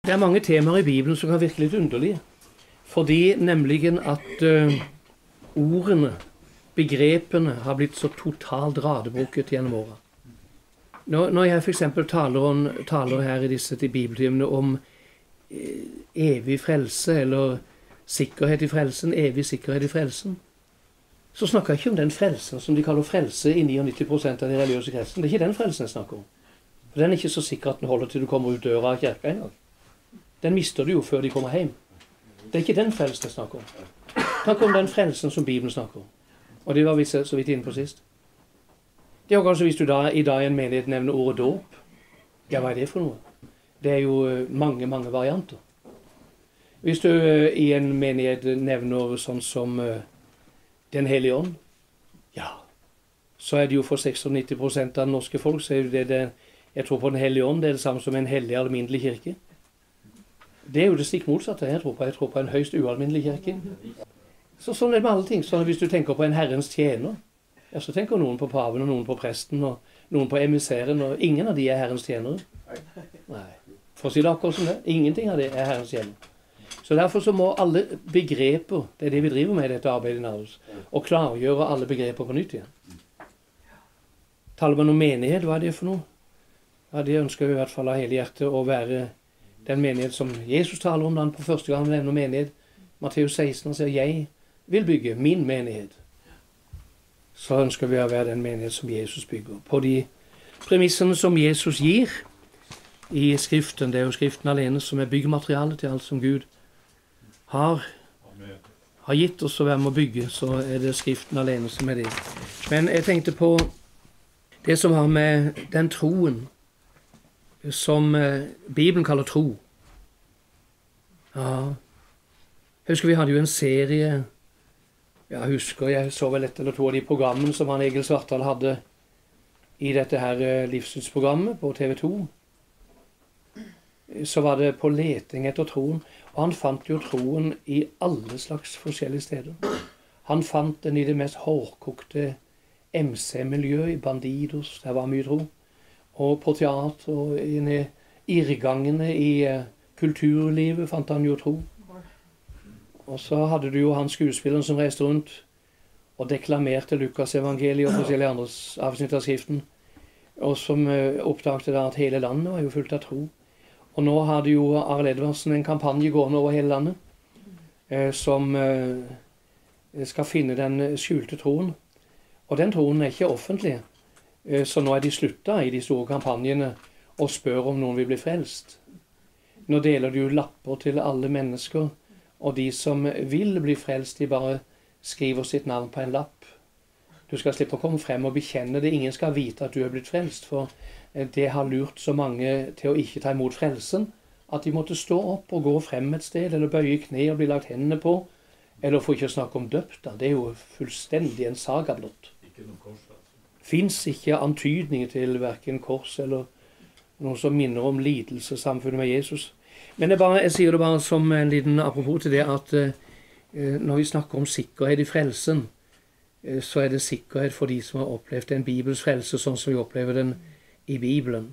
Det er mange temaer i Bibelen som kan virke litt underlige. Fordi nemlig at ordene, begrepene, har blitt så totalt radebrukket gjennom året. Når jeg for eksempel taler her i disse bibeltimene om evig frelse, eller sikkerhet i frelsen, evig sikkerhet i frelsen, så snakker jeg ikke om den frelsen som de kaller frelse i 99% av de religiøse kretsene. Det er ikke den frelsen jeg snakker om. For den er ikke så sikker at den holder til du kommer ut døra av kirka en gang. Den mister du jo før de kommer hjem. Det er ikke den frelsen jeg snakker om. Snakk om den frelsen som Bibelen snakker om. Og det var vi så vidt inne på sist. Det er jo kanskje hvis du i dag i en menighet nevner ordet dåp. Ja, hva er det for noe? Det er jo mange, mange varianter. Hvis du i en menighet nevner sånn som Den hellige ånd, ja, så er det jo for 96% av det norske folk, så er det jeg tror på Den hellige ånd, det er det samme som en hellig alminnelig kirke. Det er jo det stikk motsatte jeg tror på. Jeg tror på en høyst ualminnelig kirke. Så sånn er det med alle ting. Så hvis du tenker på en Herrens tjener, ja, så tenker noen på paven, og noen på presten, og noen på emissæren, og ingen av de er Herrens tjenere. Nei. For å si det akkurat som det, ingenting av det er Herrens tjener. Så derfor så må alle begreper, det er det vi driver med i dette arbeidet i Naus, og klargjøre alle begreper på nytt igjen. Taler man om menighet, hva er det for noe? Ja, det ønsker vi i hvert fall av hele hjertet å være den menighet som Jesus taler om da han på første gang nevner menighet. Matteus 16 sier, jeg vil bygge min menighet. Så ønsker vi å være den menighet som Jesus bygger. På de premissene som Jesus gir i Skriften, det er jo Skriften alene som er byggematerialet til alt som Gud har gitt oss å være med å bygge, så er det Skriften alene som er det. Men jeg tenkte på det som har med den troen som Bibelen kaller tro. Ja, jeg husker vi hadde jo en serie, jeg så vel ett eller to av de programmene som han Egil Svartdal hadde i dette her livssynsprogrammet på TV 2. Så var det på leting etter troen, og han fant jo troen i alle slags forskjellige steder. Han fant den i det mest hårdkokte MC-miljøet, i Bandidos, der var mye tro. Og på teater, og i irrgangene i kulturlivet fant han jo tro. Og så hadde du jo han skuespilleren som reiste rundt og deklamerte Lukas evangeliet og forskjellige andre avsnitt av Skriften, og som oppdagte da at hele landet var jo fullt av tro. Og nå hadde jo Arild Edvardsen en kampanje gående over hele landet, som skal finne den skjulte troen. Og den troen er ikke offentlig, så nå er de slutta i de store kampanjene og spør om noen vil bli frelst. Nå deler du lapper til alle mennesker, og de som vil bli frelst, de bare skriver sitt navn på en lapp. Du skal slippe å komme frem og bekjenne det. Ingen skal vite at du er blitt frelst, for det har lurt så mange til å ikke ta imot frelsen, at de måtte stå opp og gå frem et sted, eller bøye kne og bli lagt hendene på, eller for ikke å snakke om døpt. Det er jo fullstendig en saga blott. Fins ikke antydninger til hverken kors eller noe som minner om lidelse samfunnet med Jesus. Men jeg sier det bare som en liten apropos til det at når vi snakker om sikkerhet i frelsen, så er det sikkerhet for de som har opplevd en Bibels frelse sånn som vi opplever den i Bibelen.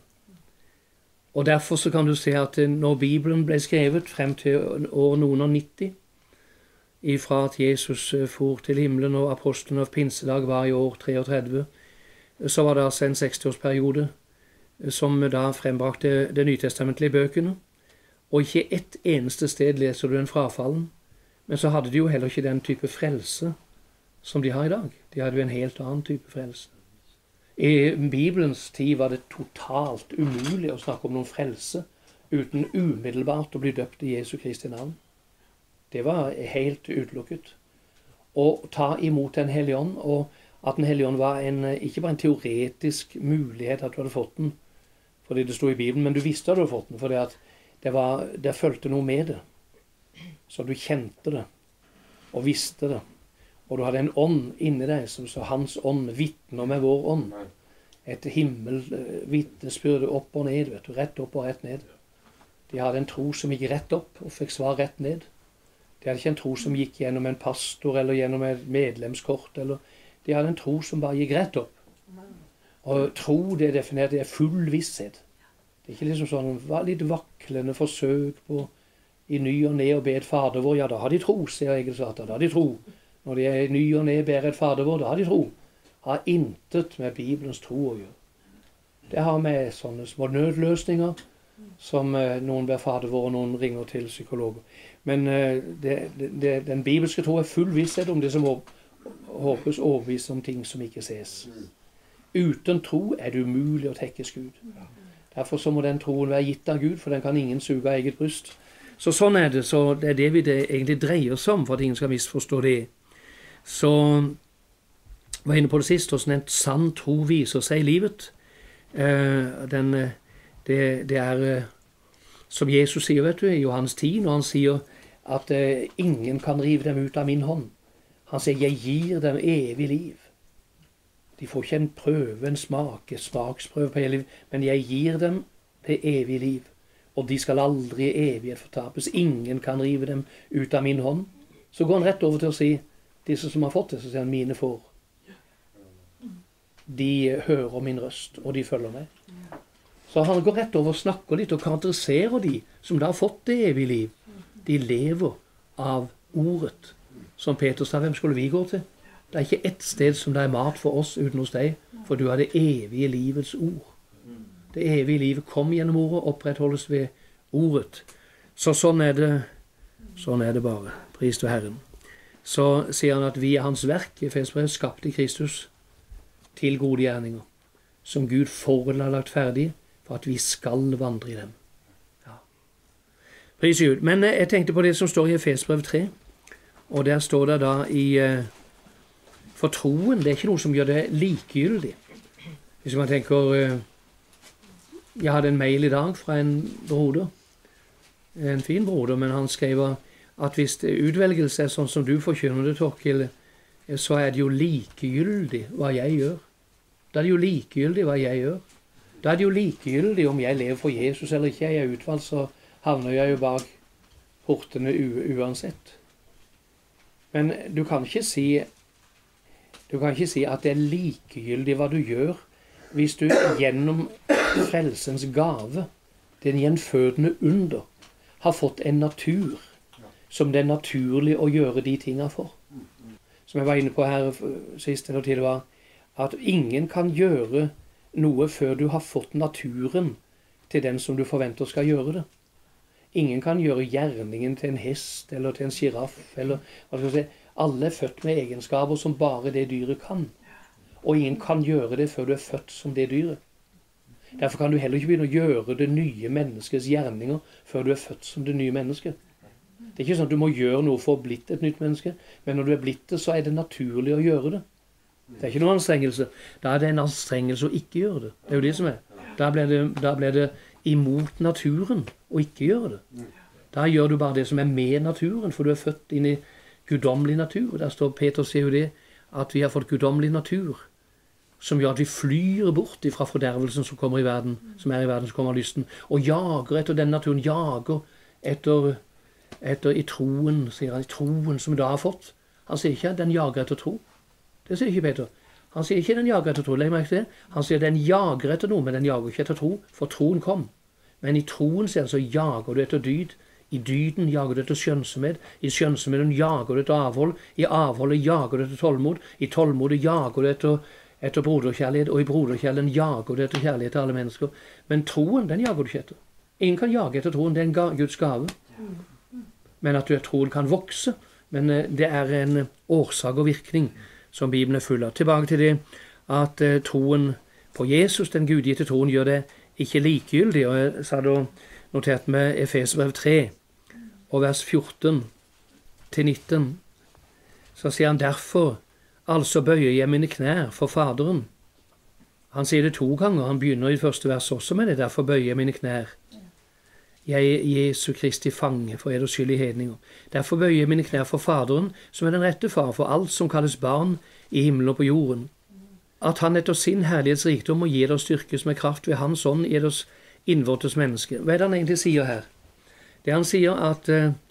Og derfor så kan du se at når Bibelen ble skrevet frem til år noen og 90, ifra at Jesus for til himmelen og apostelen av pinsedag var i år 33, så var det altså en 60-årsperiode som da frembrakte det nytestamentlige bøkene. Og ikke ett eneste sted leser du en frafallen, men så hadde de jo heller ikke den type frelse som de har i dag. De hadde jo en helt annen type frelse. I Bibelens tid var det totalt umulig å snakke om noen frelse uten umiddelbart å bli døpt i Jesu Kristi navn. Det var helt utelukket. Å ta imot Den hellige ånd, og at Den hellige ånd var ikke bare en teoretisk mulighet at du hadde fått den, fordi det sto i Bibelen, men du visste at du hadde fått den, fordi at det fulgte noe med det. Så du kjente det, og visste det. Og du hadde en ånd inni deg, som så hans ånd vitner med vår ånd. Et himmelvitnesbyrd opp og ned, vet du, rett opp og rett ned. De hadde en tro som gikk rett opp, og fikk svar rett ned. De hadde ikke en tro som gikk gjennom en pastor, eller gjennom et medlemskort, de hadde en tro som bare gikk rett opp. Og tro, det er definert, det er full visshet. Det er ikke liksom sånn litt vaklende forsøk på i ny og ne å be et fader vår. Ja, da har de tro, sier Egil Svartdal. Da har de tro. Når de er i ny og ne ber et fader vår, da har de tro. Har intet med Bibelens tro å gjøre. Det har med sånne små nødløsninger som noen ber fader vår, og noen ringer til psykologer. Men den bibelske tro er full visshet om det som håpes, overbevist om ting som ikke ses. Uten tro er det umulig å tekkes Gud. Derfor så må den troen være gitt av Gud, for den kan ingen suge av eget bryst. Så sånn er det. Så det er det vi egentlig dreier oss om, for at ingen skal misforstå det. Så var inne på det sist, hvordan en sann tro viser seg i livet. Det er som Jesus sier, vet du, i Johannes 10, når han sier at ingen kan rive dem ut av min hånd. Han sier, jeg gir dem evig liv. De får ikke en prøve, en smaksprøve på hele liv, men jeg gir dem det evige liv. Og de skal aldri i evighet fortapes. Ingen kan rive dem ut av min hånd. Så går han rett over til å si, disse som har fått det, så sier han, mine får. De hører min røst, og de følger meg. Så han går rett over og snakker litt, og karakteriserer de som da har fått det evige liv. De lever av ordet. Som Peter sa, hvem skulle vi gå til? Det er ikke ett sted som det er mat for oss uten hos deg, for du har det evige livets ord. Det evige livet kom gjennom ordet, opprettholdes ved ordet. Så sånn er det bare. Pris til Herren. Så sier han at vi er hans verk, i Efesbrevet, skapt i Kristus, til gode gjerninger, som Gud forhånd har lagt ferdig, for at vi skal vandre i dem. Ja. Pris Gud. Men jeg tenkte på det som står i Efesbrevet 3, og der står det da i for troen, det er ikke noe som gjør det likegyldig. Hvis man tenker, jeg hadde en mail i dag fra en broder, en fin broder, men han skrev at hvis utvelgelse er sånn som du forkynner det, Torkild, så er det jo likegyldig hva jeg gjør. Da er det jo likegyldig hva jeg gjør. Da er det jo likegyldig om jeg lever for Jesus eller ikke. Jeg er utvalgt, så havner jeg jo bak portene uansett. Men du kan ikke si at det er likegyldig hva du gjør, hvis du gjennom frelsens gave, den gjenfødende under, har fått en natur som det er naturlig å gjøre de tingene for. Som jeg var inne på her sist eller tidligere, at ingen kan gjøre noe før du har fått naturen til den som du forventer skal gjøre det. Ingen kan gjøre gjerningen til en hest eller til en giraff, eller hva skal jeg si. Alle er født med egenskaper som bare det dyret kan. Og ingen kan gjøre det før du er født som det dyret. Derfor kan du heller ikke begynne å gjøre det nye menneskets gjerninger før du er født som det nye mennesket. Det er ikke sånn at du må gjøre noe for å blitt et nytt menneske, men når du er blitt det, så er det naturlig å gjøre det. Det er ikke noen anstrengelse. Da er det en anstrengelse å ikke gjøre det. Det er jo det som er. Da blir det imot naturen å ikke gjøre det. Da gjør du bare det som er med naturen, for du er født inn i guddommelig natur. Der står Peter, sier jo det, at vi har fått guddommelig natur, som gjør at vi flyr bort fra fordervelsen som kommer i verden, som er i verden, som kommer av lysten, og jager etter den naturen, jager etter i troen, sier han, i troen som vi da har fått. Han sier ikke at den jager etter tro. Det sier ikke Peter. Han sier ikke den jager etter tro, legg merke til det. Han sier den jager etter noe, men den jager ikke etter tro, for troen kom. Men i troen, sier han, så jager du etter dyd. I dyden jager du etter skjønnsomhet, i skjønnsomheten jager du etter avhold, i avholdet jager du etter tålmod, i tålmodet jager du etter broderkjærlighet, og i broderkjærligheten jager du etter kjærlighet til alle mennesker. Men troen, den jager du ikke etter. Ingen kan jage etter troen, det er en Guds gave. Men at troen kan vokse, men det er en årsak og virkning som Bibelen er full av. Tilbake til det at troen på Jesus, den gudgitte troen, gjør det ikke likegyldig, og jeg sa da notert med Efesbrevet 3, og vers 14 til 19, så sier han derfor, altså bøyer jeg mine knær for Faderen. Han sier det 2 ganger, han begynner i første vers også med det, derfor bøyer jeg mine knær. Jeg er Jesu Kristi fange for eders skyld i hedninger. Derfor bøyer jeg mine knær for Faderen, som er den rette far for alt som kalles barn i himmelen og på jorden. At han etter sin herlighetsrikdom må gi dere styrkes med kraft ved hans ånd i eders innvortes menneske. Hva er det han egentlig sier her? Det han sier at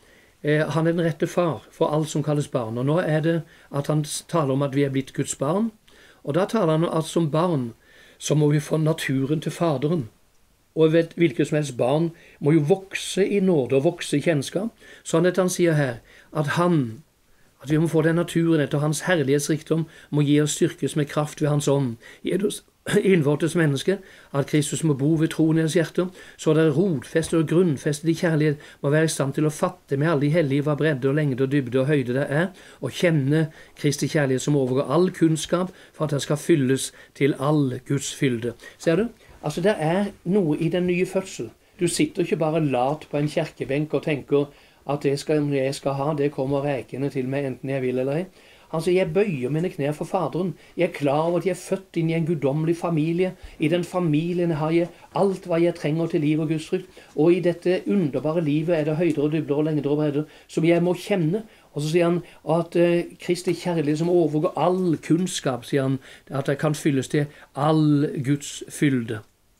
han er den rette far for alt som kalles barn. Og nå er det at han taler om at vi er blitt Guds barn. Og da taler han at som barn så må vi få naturen til Faderen. og vet, hvilket som helst barn må jo vokse i nåde og vokse i kjennskap, sånn at han sier her at vi må få den naturen etter hans herlighetsrikdom, må gi oss styrkes med kraft ved hans ånd, gi oss innvortes menneske, at Kristus må bo ved troen i deres hjerter, så det er rodfestet og grunnfestet i kjærlighet, må være i stand til å fatte med alle de hellige hva bredde og lengde og dybde og høyde det er, og kjenne Kristi kjærlighet som overgår all kunnskap, for at det skal fylles til all Guds fylde. Ser du? Altså, det er noe i den nye fødsel. Du sitter ikke bare lat på en kjerkebenk og tenker at det jeg skal ha, det kommer rekende til meg enten jeg vil eller ei. Altså, jeg bøyer mine knær for Faderen. Jeg er klar over at jeg er født inn i en guddommelig familie. I den familien har jeg alt hva jeg trenger til liv og Gudsfrykt. Og i dette underbare livet er det høyder og dybder og lengder og bredder som jeg må kjenne. Og så sier han at Kristi kjærlighet som overgår all kunnskap, sier han, at det kan fylles til all Guds fylde.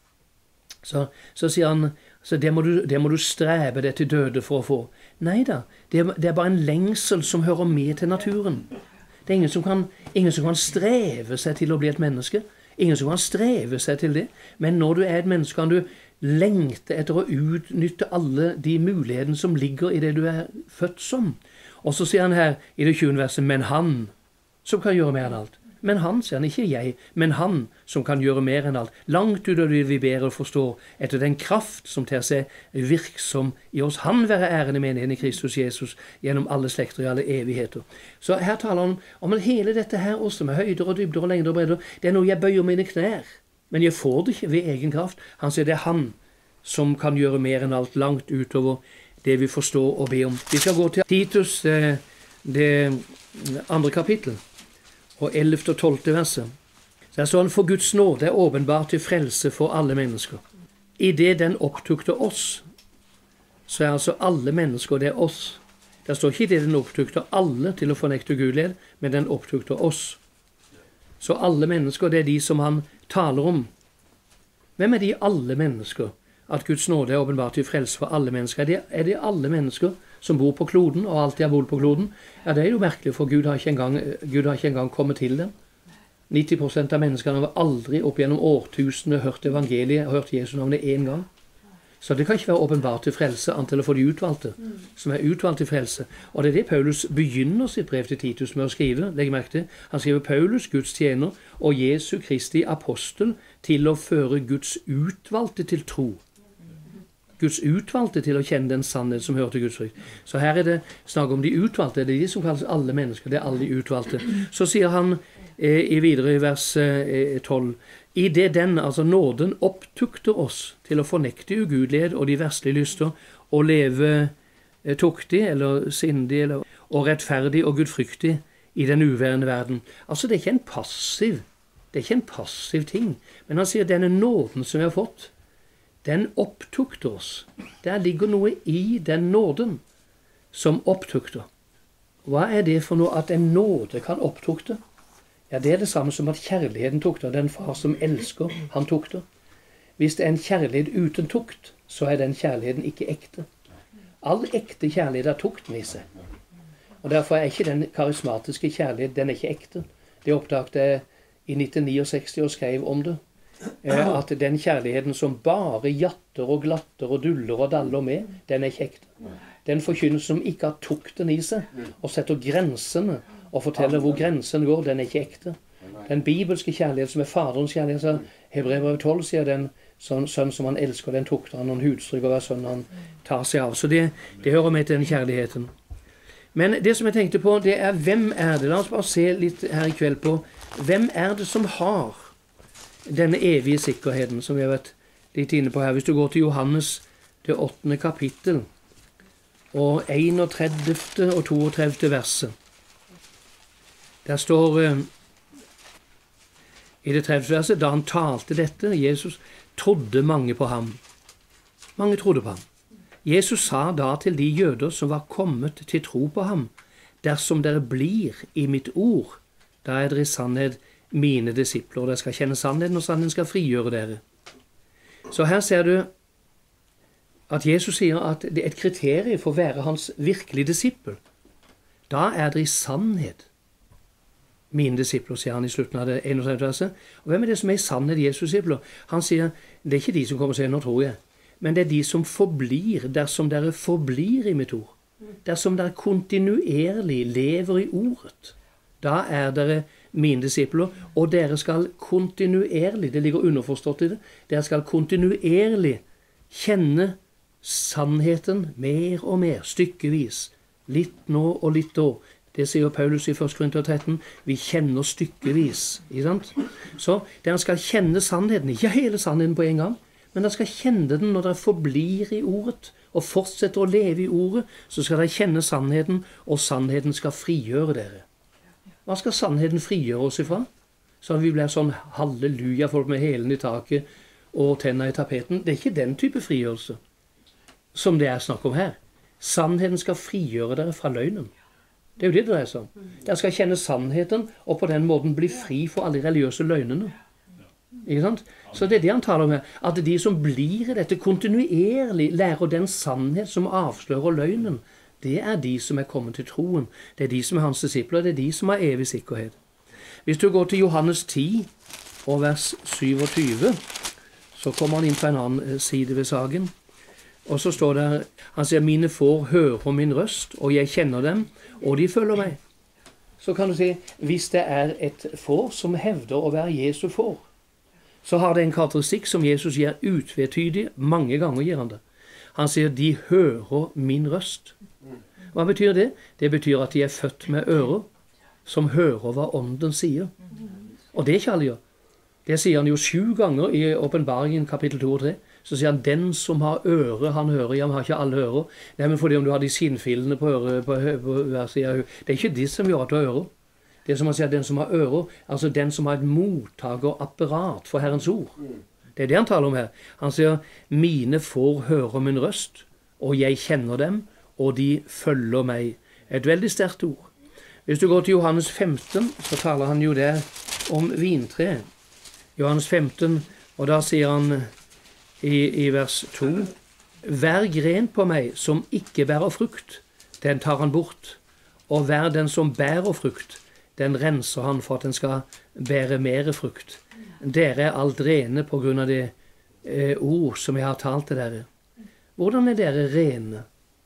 Så sier han, så det må du strebe deg til døde for å få. Neida, det er bare en lengsel som hører med til naturen. Det er ingen som kan streve seg til å bli et menneske. Ingen som kan streve seg til det. Men når du er et menneske, kan du lengte etter å utnytte alle de mulighetene som ligger i det du er født som. Og så sier han her i det 20. verset, men han som kan gjøre mer enn alt. Men han, sier han, ikke jeg, men han som kan gjøre mer enn alt. Langt ut av det vi ber og forstår, etter den kraft som ter seg virksom i oss. Han være æren i menigheten i Kristus Jesus, gjennom alle slekter i alle evigheter. Så her taler han om at hele dette her også, med høyder og dybder og lengder og bredder, det er noe jeg bøyer mine knær. Men jeg får det ikke ved egen kraft. Han sier det er han som kan gjøre mer enn alt, langt utover det vi forstår og ber om. Vi skal gå til Titus, det 2. kapittel. Og 11. og 12. verset. Så er sånn, for Guds nåde er åpenbart til frelse for alle mennesker. I det den opptukter oss, så er altså alle mennesker, det er oss. Det står ikke i det den opptukter alle til å fornekte Gudlighet, men den opptukter oss. Så alle mennesker, det er de som han taler om. Hvem er de alle mennesker? At Guds nåde er åpenbart til frelse for alle mennesker. Er det alle mennesker som bor på kloden, og alltid har bodd på kloden? Ja, det er jo merkelig, for Gud har ikke engang kommet til dem. 90% av menneskene har aldri opp gjennom årtusene hørt evangeliet og hørt Jesu navn én gang. Så det kan ikke være åpenbart til frelse, antallet for de utvalgte, som er utvalgt til frelse. Og det er det Paulus begynner sitt brev til Titus med å skrive. Legg merke til. Han skriver Paulus, Guds tjener, og Jesu Kristi apostel, til å føre Guds utvalgte til tro. Guds utvalgte til å kjenne den sannhet som hører til Guds frykt. Så her er det snakk om de utvalgte. Det er de som kalles alle mennesker. Det er alle de utvalgte. Så sier han videre i vers 12, i det den, altså nåden, opptukter oss til å fornekte ugudelighet og de verslige lyster, og leve tuktig, eller sindig, og rettferdig og gudfryktig i den uværende verden. Altså det er ikke en passiv ting. Men han sier denne nåden som vi har fått, den opptukter oss. Der ligger noe i den nåden som opptukter. Hva er det for noe at en nåde kan opptukte? Ja, det er det samme som at kjærligheten tukter. Den far som elsker, han tukter. Hvis det er en kjærlighet uten tukt, så er den kjærligheten ikke ekte. All ekte kjærlighet har tukten i seg. Og derfor er ikke den karismatiske kjærlighet, den er ikke ekte. Det oppdaget jeg i 1969 og skrev om det. At den kjærligheten som bare jatter og glatter og duller og daller med, den er ikke ekte. Den forkynnelse som ikke har tukten i seg, og setter grensene, og forteller hvor grensen går, den er ikke ekte. Den bibelske kjærlighet som er faderens kjærlighet, Hebreerbrevet 12 sier den sønn som han elsker, den tukter han, og hudstryk over sønnen han tar seg av. Så det hører med til den kjærligheten. Men det som jeg tenkte på, det er hvem er det? La oss bare se litt her i kveld på, hvem er det som har denne evige sikkerheten, som vi har vært litt inne på her. Hvis du går til Johannes, det 8. kapittel, og 31. og 32. verset. Der står i det 30. verset, da han talte dette, Jesus, trodde mange på ham. Mange trodde på ham. Jesus sa da til de jøder som var kommet til tro på ham, dersom dere blir i mitt ord, da er dere i sannhet mine disipler, og dere skal kjenne sannheten, og sannheten skal frigjøre dere. Så her ser du at Jesus sier at det er et kriterium for å være hans virkelige disippel. Da er dere i sannhet. mine disipler, sier han i slutten av det 31. verset. Og hvem er det som er i sannhet Jesus disipler? Han sier, det er ikke de som kommer og sier, nå tror jeg, men det er de som forblir, dersom dere forblir i mitt ord. Dersom dere kontinuerlig lever i ordet, da er dere mine disipler, og dere skal kontinuerlig, det ligger underforstått i det, dere skal kontinuerlig kjenne sannheten mer og mer, stykkevis, litt nå og litt da. Det sier Paulus i 1. Korinter 13, vi kjenner stykkevis, ikke sant? Så dere skal kjenne sannheten, ikke hele sannheten på en gang, men dere skal kjenne den når dere forblir i ordet, og fortsetter å leve i ordet, så skal dere kjenne sannheten, og sannheten skal frigjøre dere. Hva skal sannheten frigjøre oss ifra? Så vi blir sånn halleluja-folk med hælen i taket og tenner i tapeten. Det er ikke den type frigjørelse som det er snakk om her. Sannheten skal frigjøre dere fra løgnen. Det er jo det det dreier seg om. Dere skal kjenne sannheten, og på den måten bli fri for alle de religiøse løgnene. Ikke sant? Så det er det han taler om her. At de som blir i dette kontinuerlig lærer den sannhet som avslører løgnen, det er de som er kommet til troen. Det er de som er hans disipler, det er de som har evig sikkerhet. Hvis du går til Johannes 10 og vers 27, så kommer han inn på en annen side ved saken. Og så står det, han sier, mine får hører min røst, og jeg kjenner dem, og de følger meg. Så kan du si, hvis det er et får som hevder å være Jesu får, så har det en karakteristikk som Jesus gir utvetydig, mange ganger gir han det. Han sier, de hører min røst. Hva betyr det? Det betyr at de er født med ører, som hører hva ånden sier. Og det er ikke alle gjør. Det sier han jo 7 ganger i Åpenbaringen kapittel 2 og 3. Så sier han, den som har øre, han hører, ja, men har ikke alle ører. Nei, men fordi om du har de sinnfillene på øret, på hver side av hodet, det er ikke de som gjør at du har ører. Det er som han sier, den som har ører, altså den som har et mottagerapparat for Herrens ord. Det er det han taler om her. Han sier, mine får høre min røst, og jeg kjenner dem, og de følger meg. Et veldig sterkt ord. Hvis du går til Johannes 15, så taler han jo der om vintre. Johannes 15, og da sier han i vers 2, hver gren på meg som ikke bærer frukt, den tar han bort, og hver den som bærer frukt, den renser han for at den skal bære mer frukt. Dere er alt rene på grunn av det ord som jeg har talt til dere. Hvordan er dere rene?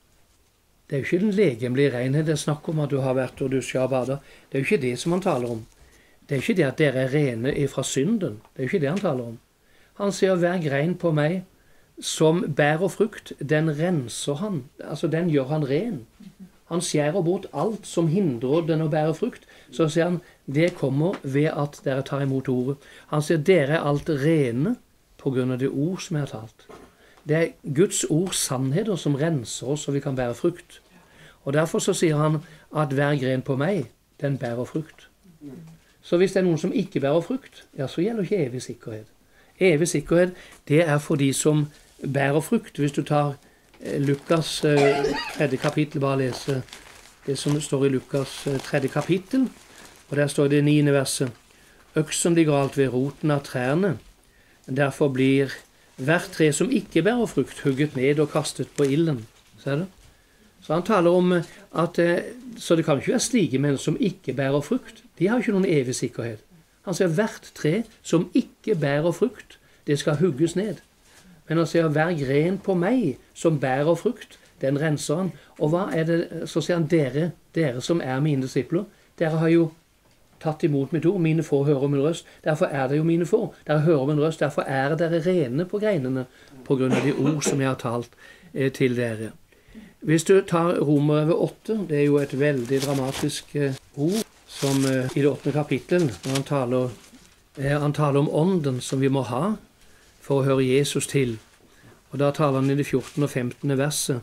Det er jo ikke den legemlige renhet, det er snakk om at du har vært og du skal bade. Det er jo ikke det som han taler om. Det er ikke det at dere er rene ifra synden. Det er jo ikke det han taler om. Han sier, hver grein på meg som bærer frukt, den renser han. Altså, den gjør han ren. Han skjærer bort alt som hindrer den å bære frukt. Så sier han, det kommer ved at dere tar imot ordet. Han sier, dere er alt rene på grunn av det ord som jeg har talt. Det er Guds ord sannheter som renser oss, så vi kan bære frukt. Og derfor så sier han at hver gren på meg, den bærer frukt. Så hvis det er noen som ikke bærer frukt, ja, så gjelder ikke evig sikkerhet. Evig sikkerhet, det er for de som bærer frukt. Hvis du tar Lukas 3. kapittel, bare lese det som står i Lukas 3. kapittel, og der står det 9. verset. Øksen ligger alt ved roten av trærne, derfor blir hvert tre som ikke bærer frukt, hugget ned og kastet på ilden. Ser du? Så han taler om at så det kan ikke være slike menn som ikke bærer frukt. De har ikke noen evig sikkerhet. Han sier hvert tre som ikke bærer frukt, det skal hugges ned. Men han sier hver gren på meg som bærer frukt, den renser han. Og hva er det? Så sier han dere som er mine disipler, dere har jo tatt imot mitt ord, mine får hører min røst, derfor er det jo mine får. Dere hører min røst, derfor er dere rene på greinene, på grunn av de ord som jeg har talt til dere. Hvis du tar Romerbrevet 8, det er jo et veldig dramatisk ord, som i det 8. kapittel, når han taler om ånden som vi må ha for å høre Jesus til. Og da taler han i det 14. og 15. verset,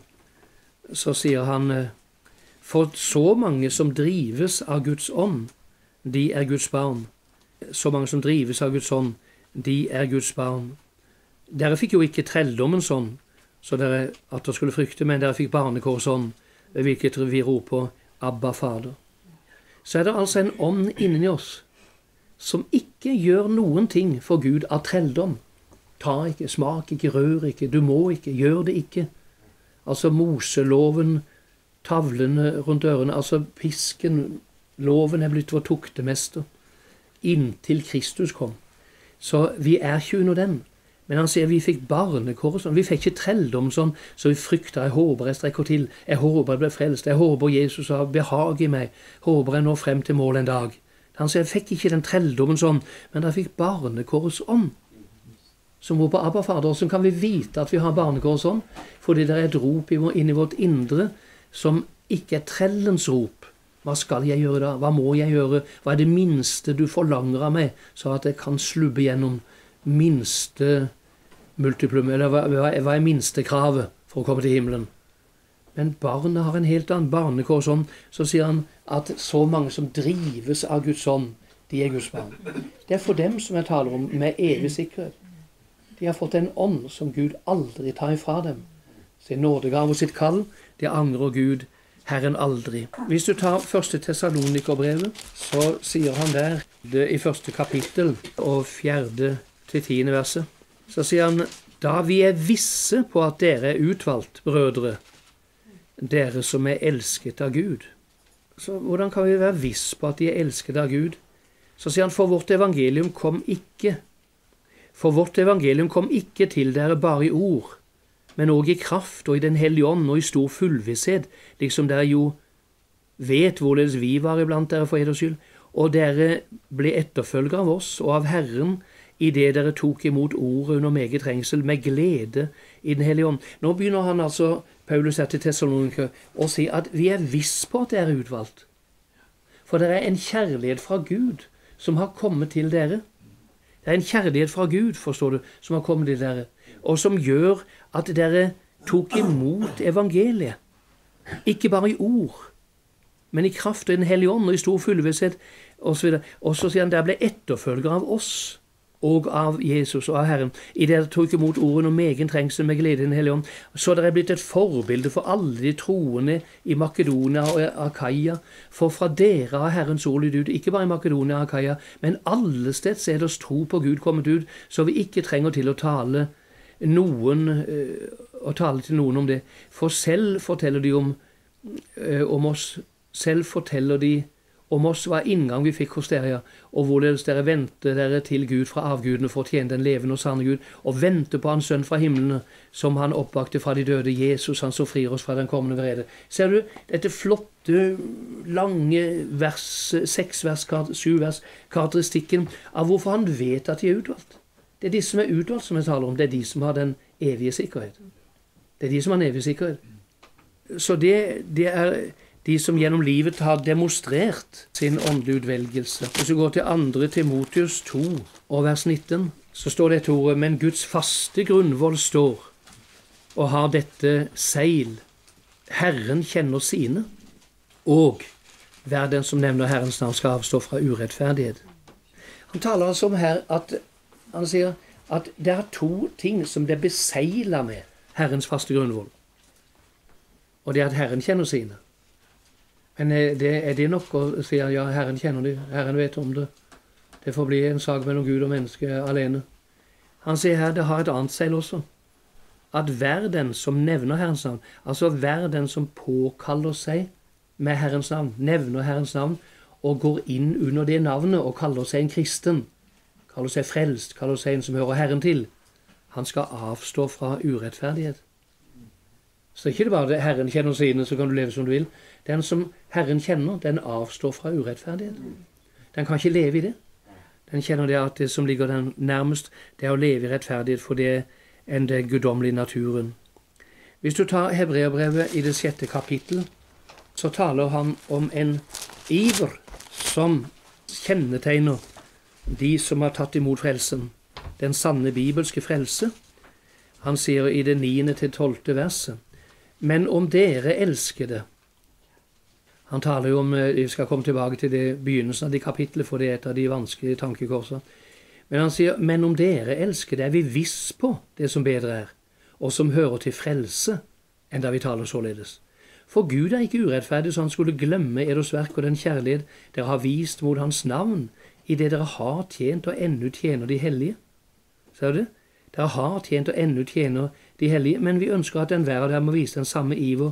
så sier han, for så mange som drives av Guds ånd, de er Guds barn. Så mange som drives av Guds ånd, de er Guds barn. Dere fikk jo ikke trelldommens ånd, så dere at dere skulle frykte, men dere fikk barnekårs ånd, ved hvilket vi roper Abba, Fader. Så er det altså en ånd inni oss, som ikke gjør noen ting for Gud av trelldom. Ta ikke, smak ikke, rør ikke, du må ikke, gjør det ikke. Altså Moseloven, tavlene rundt ørene, altså pisken, Loven er blitt vår tuktemester inntil Kristus kom. Så vi er ikke under den. Men han sier vi fikk barnekår sånn. Vi fikk ikke trelldom sånn, så vi frykter, jeg håper jeg strekker til. Jeg håper jeg blir frelst. Jeg håper Jesus har behag i meg. Håper jeg når frem til mål en dag. Han sier jeg fikk ikke den trelldommen sånn, men jeg fikk barnekårets ånd. Som roper Abba Fader. Og så kan vi vite at vi har barnekårets ånd, fordi det er et rop inn i vårt indre som ikke er trellens rop. Hva skal jeg gjøre da? Hva må jeg gjøre? Hva er det minste du forlanger av meg, så at jeg kan slubbe gjennom minste multiplum, eller hva er minste kravet for å komme til himmelen? Men barnet har en helt annen barnekår sånn, så sier han at så mange som drives av Guds ånd, de er Guds barn. Det er for dem som jeg taler om med evig sikkerhet. De har fått en ånd som Gud aldri tar ifra dem. Sin nådegave og sitt kall, det angrer Gud Herren aldri. Hvis du tar 1. Tessalonikerbrevet, så sier han der, det i 1. kapittel og 4. til 10. verset, så sier han, da vi er visse på at dere er utvalgt, brødre, dere som er elsket av Gud. Så hvordan kan vi være viss på at de er elsket av Gud? Så sier han, for vårt evangelium kom ikke til dere bare i ord, men også i kraft og i den hellige ånd og i stor fullvisshet, liksom dere jo vet hvorledes vi var iblant dere for eders skyld, og dere ble etterfølgere av oss og av Herren, i det dere tok imot ordet under meget trengsel, med glede i den hellige ånd. Nå begynner han altså, Paulus til Thessalonike, å si at vi er viss på at dere er utvalgt. For det er en kjærlighet fra Gud som har kommet til dere. Det er en kjærlighet fra Gud, forstår du, som har kommet til dere, og som gjør at dere tok imot evangeliet. Ikke bare i ord, men i kraft av den hellige ånd og i stor fullvisshet, og så videre. Og så sier han, dere ble etterfølgere av oss, og av Jesus og av Herren, i det dere tok imot ordene om egen trengsel med glede i den hellige ånd, så dere er blitt et forbilde for alle de troende i Makedonia og Akaia, for fra dere har Herrens ord lydt ut, ikke bare i Makedonia og Akaia, men alle steds er deres tro på Gud kommet ut, så vi ikke trenger til å tale til noen om det, for selv forteller de om oss, selv forteller de om oss hva inngang vi fikk hos dere, og hvorledes dere vendte dere til Gud fra avgudene for å tjene den levende og sanne Gud, og vente på hans sønn fra himmelen, som han oppvakte fra de døde, Jesus, han så frir oss fra den kommende vrede. Ser du, dette flotte, lange vers, 6 vers, 7 vers, karakteristikken av hvorfor han vet at de er utvalgt. Det er de som er utvalgt som jeg taler om, det er de som har den evige sikkerhet. Det er de som har den evige sikkerhet. Så det er de som gjennom livet har demonstrert sin åndelige utvelgelse. Hvis vi går til 2. Timotheus 2 og vers 19, så står dette ordet, men Guds faste grunnvoll står, og har dette seil. Herren kjenner sine, og hver den som nevner Herrens navn skal avstå fra urettferdighet. Han taler altså om her at, han sier at det er 2 ting som det beseiler med Herrens faste grunnvoll. Og det er at Herren kjenner sine. Men er det nok å si at ja, Herren kjenner det, Herren vet om det. Det får bli en sak mellom Gud og menneske alene. Han sier her, det har et annet seil også. At hver den som nevner Herrens navn, altså hver den som påkaller seg med Herrens navn, nevner Herrens navn, og går inn under det navnet og kaller seg en kristen, kaller seg frelst, kaller seg en som hører Herren til, han skal avstå fra urettferdighet. Så ikke det bare det Herren kjenner sine, så kan du leve som du vil. Den som Herren kjenner, den avstår fra urettferdighet. Den kan ikke leve i det. Den kjenner det at det som ligger den nærmest, det er å leve i rettferdighet for det enn det guddommelige naturen. Hvis du tar Hebreerbrevet i det 6. kapittel, så taler han om en iver som kjennetegner de som har tatt imot frelsen. Den sanne bibelske frelse. Han sier i det 9. til 12. verset, men om dere elskede. Han taler jo om, vi skal komme tilbake til det begynnelsen av de kapitlet, for det er et av de vanskelige tankekorser. Men han sier, men om dere elskede, er vi viss på det som bedre er, og som hører til frelse, enn da vi taler således. For Gud er ikke urettferdig, så han skulle glemme eders verk og den kjærlighet dere har vist mot hans navn, i det dere har tjent og ennå tjener de hellige. Ser du det? Dere har tjent og ennå tjener de hellige, men vi ønsker at enhver av dem må vise den samme iver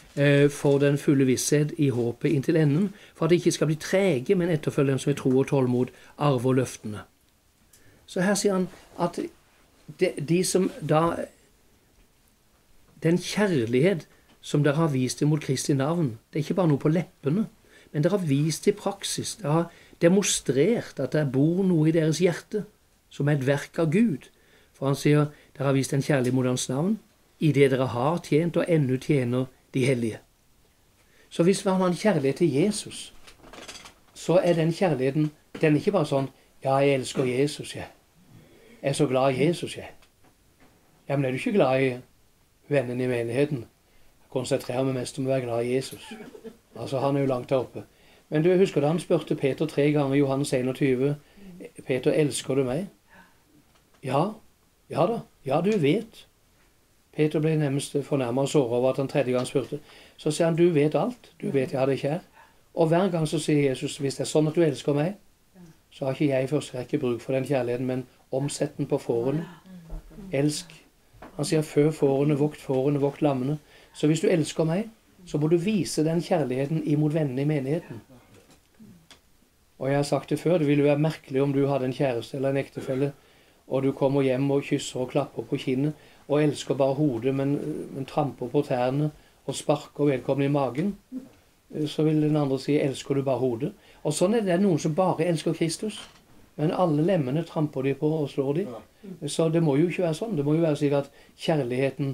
for den fulle visshet i håpet inntil enden, for at de ikke skal bli trege, men etterfølge dem som i tro og tålmod arver løftene. Så her sier han at de som da, den kjærlighet som dere har vist mot Kristi navn, det er ikke bare noe på leppene, men dere har vist i praksis, dere har demonstrert at det bor noe i deres hjerte, som er et verk av Gud. For han sier, dere har vist en kjærlighet mot hans navn, i det dere har tjent og ennå tjener de hellige. Så hvis man har en kjærlighet til Jesus, så er den kjærligheten, den er ikke bare sånn, ja, jeg elsker Jesus, jeg er så glad i Jesus, jeg. Ja, men er du ikke glad i vennen i menigheten? Jeg konsentrerer meg mest om å være glad i Jesus. Altså, han er jo langt der oppe. Men du husker da han spurte Peter 3 ganger, Johannes 21, Peter, elsker du meg? Ja, ja da, ja du vet. Peter ble nærmest fornærmet og såret over at han 3. gang spurte. Så sier han, du vet alt, du vet jeg har deg kjær. Og hver gang så sier Jesus, hvis det er sånn at du elsker meg, så har ikke jeg i første rekke bruk for den kjærligheten, men omsett den på fårene. Elsk. Han sier, før fårene, vokt lammene. Så hvis du elsker meg, så må du vise den kjærligheten imot vennene i menigheten. Og jeg har sagt det før, det ville være merkelig om du hadde en kjæreste eller en ektefelle, og du kommer hjem og kysser og klapper på kinnet, og elsker bare hodet, men tramper på tærne og sparker vedkommende i magen. Så vil den andre si, elsker du bare hodet? Og sånn er det noen som bare elsker Kristus. Men alle lemmene tramper de på og slår de. Så det må jo ikke være sånn. Det må jo være slik at kjærligheten,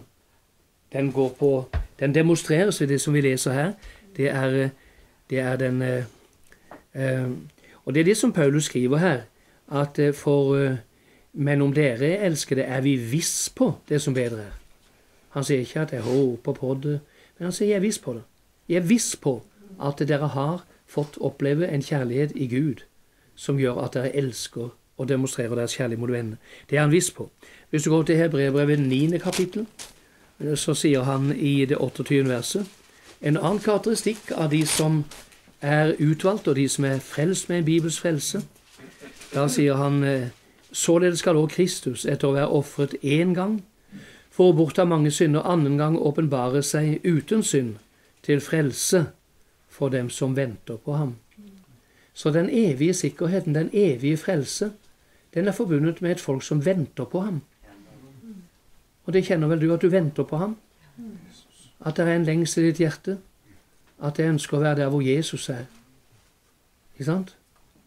den demonstreres ved det som vi leser her. Det er den, og det er det som Paulus skriver her, at men om dere elsker det, er vi viss på det som bedre er. Han sier ikke at jeg håper på det, men han sier jeg er viss på det. Jeg er viss på at dere har fått oppleve en kjærlighet i Gud, som gjør at dere elsker og demonstrerer deres kjærlighet mot vennene. Det er han viss på. Hvis du går til Hebreerbrevet 9. kapittel, så sier han i det 28. verset, en annen karakteristikk av de som er utvalgt, og de som er frelst med en Bibels frelse. Da sier han, således skal også Kristus, etter å være offret en gang, for å bortta mange synder, annen gang åpenbare seg uten synd, til frelse for dem som venter på ham. Så den evige sikkerheten, den evige frelse, den er forbundet med et folk som venter på ham. Og det kjenner vel du, at du venter på ham? At det er en lengsel i ditt hjerte? At jeg ønsker å være der hvor Jesus er? Ikke sant?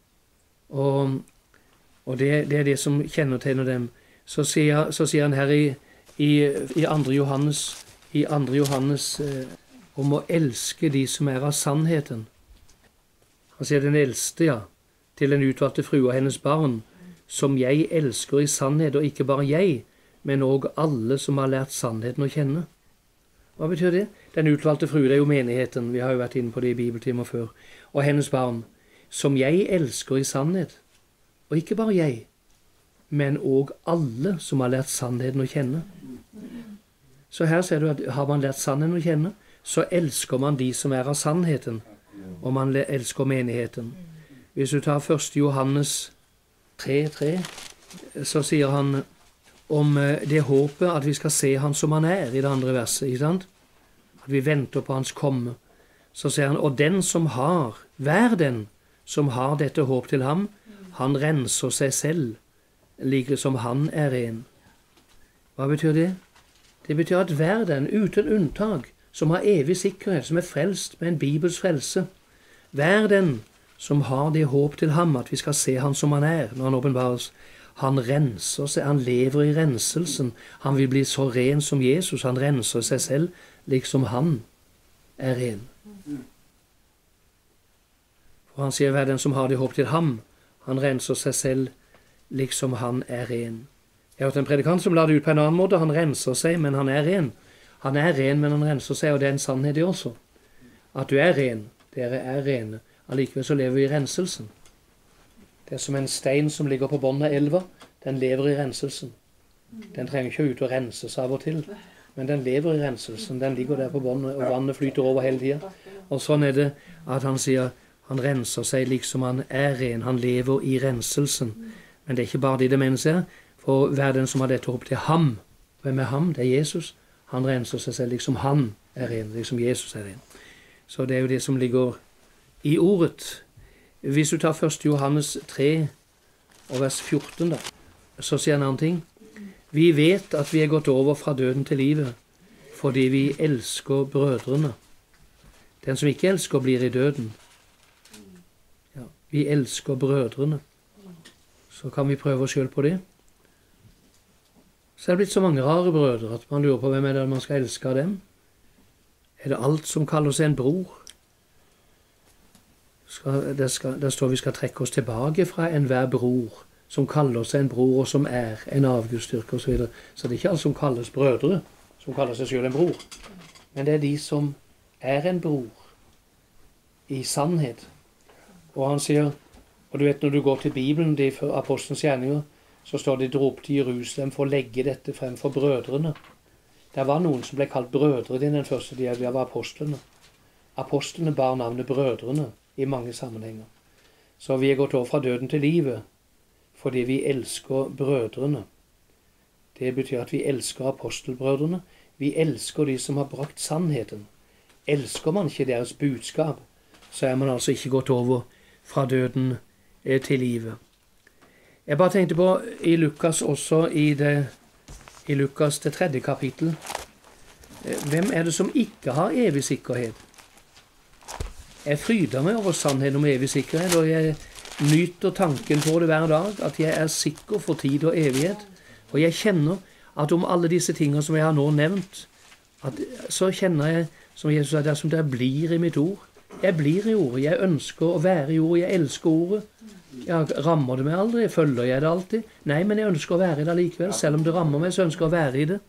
Og det er det som kjennetegner dem. Så sier han her i 2. Johannes om å elske de som er av sannheten. Han sier den eldste, ja, til den utvalgte frue og hennes barn, som jeg elsker i sannhet, og ikke bare jeg, men også alle som har lært sannheten å kjenne. Hva betyr det? Den utvalgte frue, det er jo menigheten, vi har jo vært inne på det i bibeltimer før, og hennes barn, som jeg elsker i sannhet, og ikke bare jeg, men også alle som har lært sannheten å kjenne. Så her ser du at har man lært sannheten å kjenne, så elsker man de som er av sannheten, og man elsker menigheten. Hvis du tar 1. Johannes 3:3, så sier han om det håpet at vi skal se han som han er, i det andre verset, ikke sant? At vi venter på hans komme. Så sier han, og den som har, hver den som har dette håp til ham, han renser seg selv, like som han er ren. Hva betyr det? Det betyr at hver den, uten unntak, som har evig sikkerhet, som er frelst med en Bibels frelse, hver den som har det håp til ham, at vi skal se han som han er, når han åpenbares, han renser seg, han lever i renselsen, han vil bli så ren som Jesus, han renser seg selv, liksom han er ren. For han sier, hver den som har det håp til ham, han renser seg selv, liksom han er ren. Jeg har hørt en predikant som la det ut på en annen måte, han renser seg, men han er ren. Han er ren, men han renser seg, og det er en sannhet det også. At du er ren, dere er rene, allikevel så lever vi i renselsen. Det er som en stein som ligger på bunnen av elva, den lever i renselsen. Den trenger ikke ut og renses av og til, men den lever i renselsen, den ligger der på bunnen, og vannet flyter over hele tiden. Og sånn er det at han sier, han renser seg liksom han er ren, han lever i renselsen. Men det er ikke bare det mener seg, for hver den som har dette håp til ham, hvem er ham? Det er Jesus. Han renser seg selv liksom han er ren, liksom Jesus er ren. Så det er jo det som ligger i ordet. Hvis du tar 1. Johannes 3 og vers 14 da, så sier han en annen ting. Vi vet at vi er gått over fra døden til livet, fordi vi elsker brødrene. Den som ikke elsker blir i døden. Ja, vi elsker brødrene. Så kan vi prøve oss selv på det. Så er det blitt så mange rare brødre at man lurer på hvem er det man skal elske av dem. Er det alt som kaller seg en bror? Der står vi skal trekke oss tilbake fra enhver bror som kaller seg en bror og som er en avgudsdyrker og så videre. Så det er ikke alle som kalles brødre, som kaller seg selv en bror. Men det er de som er en bror i sannhet. Og han sier, og du vet når du går til Bibelen, de for apostelens gjerninger, så står de drog til Jerusalem for å legge dette frem for brødrene. Det var noen som ble kalt brødre i den første de var apostlene. Apostlene bar navnet brødrene i mange sammenhenger. Så vi er gått over fra døden til livet fordi vi elsker brødrene. Det betyr at vi elsker apostelbrødrene. Vi elsker de som har brakt sannheten. Elsker man ikke deres budskap, så er man altså ikke gått over fra døden til livet. Jeg bare tenkte på i Lukas også, i Lukas det 3. kapittel. Hvem er det som ikke har evig sikkerhet? Jeg fryder meg over sannheten om evig sikkerhet, og jeg nyter tanken på det hver dag, at jeg er sikker for tid og evighet. Og jeg kjenner at om alle disse tingene som jeg har nå nevnt, så kjenner jeg, som Jesus sa, dersom det blir i mitt ord. Jeg blir i ordet, jeg ønsker å være i ordet, jeg elsker ordet. Jeg rammer det meg aldri, følger jeg det alltid? Nei, men jeg ønsker å være i det likevel. Selv om det rammer meg, så ønsker jeg å være i det.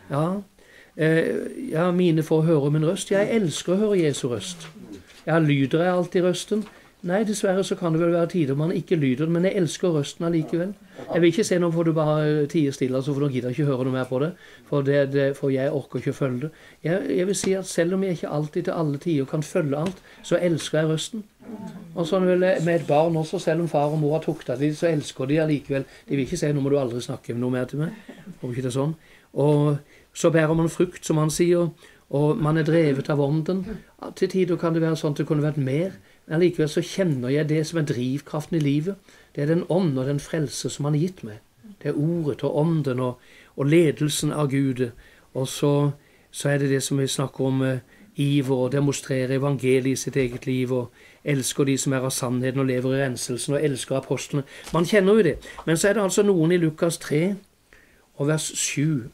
Ja, mine får høre min røst. Jeg elsker å høre Jesu røst. Ja, lyder jeg alltid røsten? Nei, dessverre så kan det vel være tider man ikke lyder den, men jeg elsker røsten allikevel. Jeg vil ikke se noe for du bare tier stille, så for du gidder ikke høre noe mer på det, for jeg orker ikke å følge det. Jeg vil si at selv om jeg ikke alltid til alle tider kan følge alt, så elsker jeg røsten. Og sånn vel med et barn også, selv om far og mor har tuktet litt, så elsker de allikevel. De vil ikke si, nå må du aldri snakke noe mer til meg. Håper ikke det er sånn. Og så bærer man frukt, som han sier, og man er drevet av ånden. Til tider kan det være sånn at det kunne vært mer, men likevel så kjenner jeg det som er drivkraften i livet. Det er den ånd og den frelse som han har gitt meg. Det er ordet og ånden og ledelsen av Gud. Og så er det det som vi snakker om iver og demonstrere evangeliet i sitt eget liv og elsker de som er av sannheten og lever i renselsen og elsker apostlene. Man kjenner jo det. Men så er det altså noen i Lukas 3 og vers 7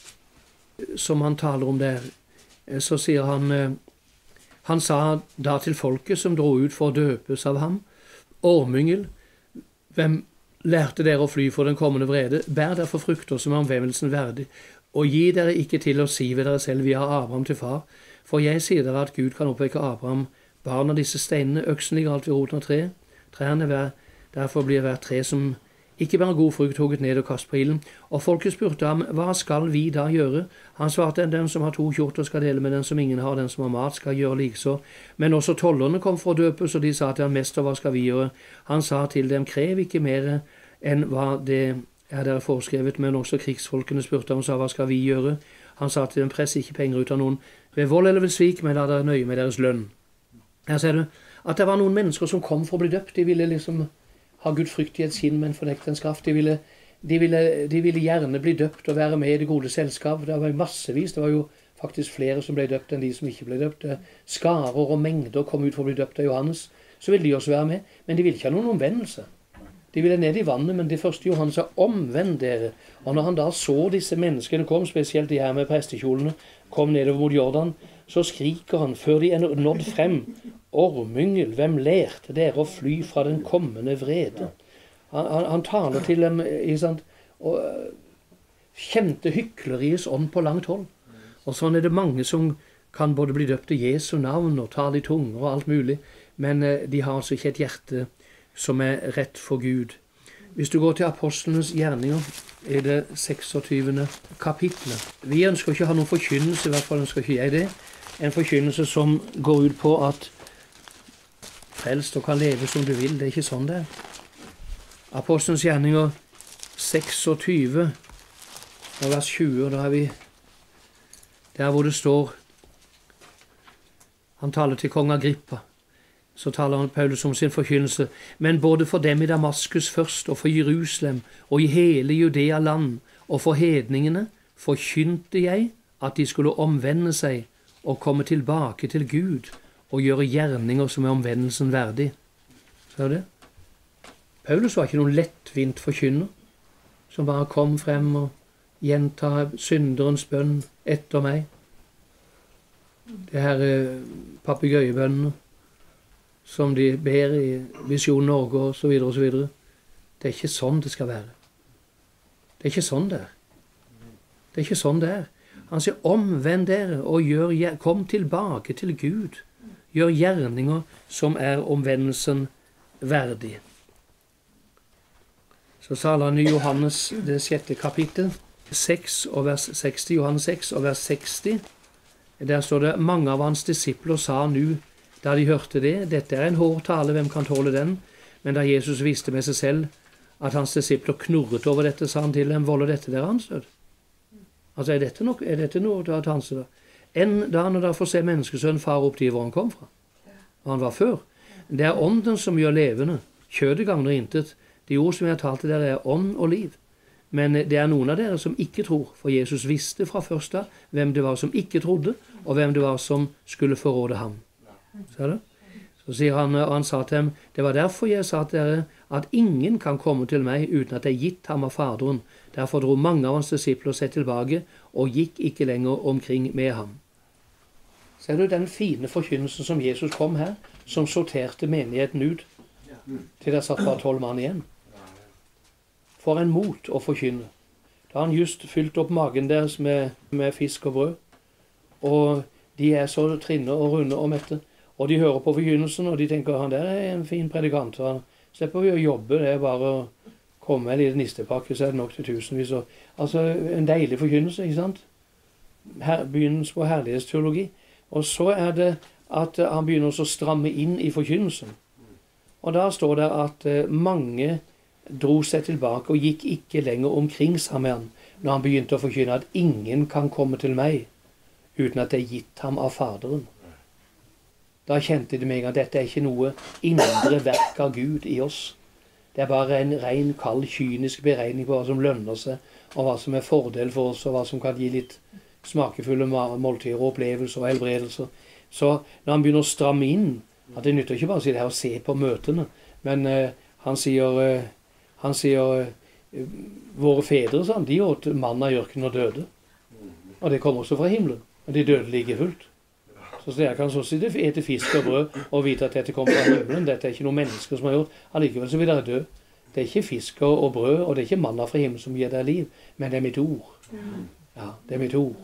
som han taler om der. Så sier han sa da til folket som dro ut for å døpes av ham, Ormyngel, hvem lærte dere å fly for den kommende vrede? Bær derfor frukter som er omvendelsen verdig, og gi dere ikke til å si ved dere selv, vi har Abraham til far. For jeg sier dere at Gud kan oppvekke Abraham, barn av disse steinene, øksen ligger alt ved roten av tre. Trærne derfor blir hvert tre som ikke bare god frukt hugget ned og kast på ilden. Og folket spurte ham, hva skal vi da gjøre? Han svarte, den som har 2 kjorter skal dele med den som ingen har, den som har mat skal gjøre likså. Men også tollerne kom for å døpes, og de sa til han, mester, hva skal vi gjøre? Han sa til dem, krev ikke mer enn hva det er dere foreskrevet, men også krigsfolkene spurte ham og sa, hva skal vi gjøre? Han sa til dem, press ikke penger ut av noen ved vold eller ved svik, men la dere nøye med deres lønn. Her ser du at det var noen mennesker som kom for å bli døpt. De ville liksom ha Guds frykt i et sinn, men fornekte ens kraft. De ville gjerne bli døpt og være med i det gode selskap. Det var massevis. Det var jo faktisk flere som ble døpt enn de som ikke ble døpt. Skarer og mengder kom ut for å bli døpt av Johannes. Så ville de også være med, men de ville ikke ha noen omvendelse. De ville ned i vannet, men det første Johannes sa, omvend dere. Og når han da så disse menneskene kom, spesielt de her med prestekjolene, kom nedover mot Jordan, så skriker han, før de er nådd frem, Ormyngel, hvem lærte dere å fly fra den kommende vrede? Han taler til dem, og kjente hykleriets ånd på langt hold. Og sånn er det mange som kan både bli døpt i Jesu navn og tale i tunger og alt mulig, men de har altså ikke et hjerte som er rett for Gud. Hvis du går til apostlenes gjerninger, er det 26. kapitlet. Vi ønsker ikke å ha noen forkynnelse, i hvert fall ønsker ikke jeg det. En forkynnelse som går ut på at frelst og kan leve som du vil. Det er ikke sånn det er. Apostlenes gjerninger 26 og vers 20, da er vi der hvor det står Han taler til kong Agrippa. Så taler han Paulus om sin forkynnelse. Men både for dem i Damaskus først, og for Jerusalem, og i hele Judea land, og for hedningene, forkynte jeg at de skulle omvende seg og komme tilbake til Gud og gjøre gjerninger som er omvendelsen verdig. Ser du det? Paulus var ikke noen lettvint forkynner, som bare kom frem og gjenta synderens bønn etter meg. Det her papegøyebønnene som de ber i Visjon Norge og så videre og så videre. Det er ikke sånn det skal være. Det er ikke sånn det er. Det er ikke sånn det er. Han sier, omvend dere og kom tilbake til Gud. Gjør gjerninger som er omvendelsen verdig. Så taler han i Johannes, det 6. kapittel, 6 og vers 60, Johannes 6 og vers 60. Der står det, mange av hans disipler sa nu, da de hørte det, dette er en hård tale, hvem kan tåle den? Men da Jesus visste med seg selv at hans disipler knurret over dette, sa han til dem, volder dette dere ansød? Altså, er dette noe til at han sier da? Enn da når dere får se menneskesønnen far opp til hvor han kom fra, og han var før. Det er ånden som gjør levende, kjødet gagner intet. De ord som jeg har talt til dere er ånd og liv. Men det er noen av dere som ikke tror, for Jesus visste fra først av hvem det var som ikke trodde, og hvem det var som skulle forråde ham. Ser du? Så sier han, og han sa til dem, det var derfor jeg sa til dere at ingen kan komme til meg uten at det er gitt ham av Faderen. Derfor dro mange av hans disipler seg tilbake og gikk ikke lenger omkring med ham. Ser du den fine forkynnelsen som Jesus kom her, som sorterte menigheten ut, til det satt bare 12 mann igjen? For en mot å forkynne. Da har han just fylt opp magen deres med fisk og brød, og de er så trinne og runde og mette. Og de hører på forkynnelsen, og de tenker, han der er en fin predikant. Så han slipper vi å jobbe, det er bare å komme med en liten nistepakke, så er det nok til tusenvis. Altså, en deilig forkynnelse, ikke sant? Begynnelsen på herlighetsteologi. Og så er det at han begynner å stramme inn i forkynnelsen. Og da står det at mange dro seg tilbake og gikk ikke lenger omkring sammen med han, når han begynte å forkynne at ingen kan komme til meg uten at det er gitt ham av Faderen. Da kjente de meg at dette er ikke noe indre verk av Gud i oss. Det er bare en ren, kald, kynisk beregning på hva som lønner seg, og hva som er fordel for oss, og hva som kan gi litt smakefulle måltider og opplevelser og helbredelser. Så når han begynner å stramme inn, at det nytter ikke bare å sitte her og se på møtene, men han sier våre fedre, sånn, de åt manna i ørkenen og døde. Og det kom også fra himmelen, og de døde like fullt. Så dere kan så sitte ete fisk og brød og vite at dette kommer fra himmelen. Dette er ikke noen mennesker som har gjort. Allikevel så vil dere dø. Det er ikke fisk og brød, og det er ikke manna fra himmelen som gir dere liv, men det er mitt ord. Ja, det er mitt ord.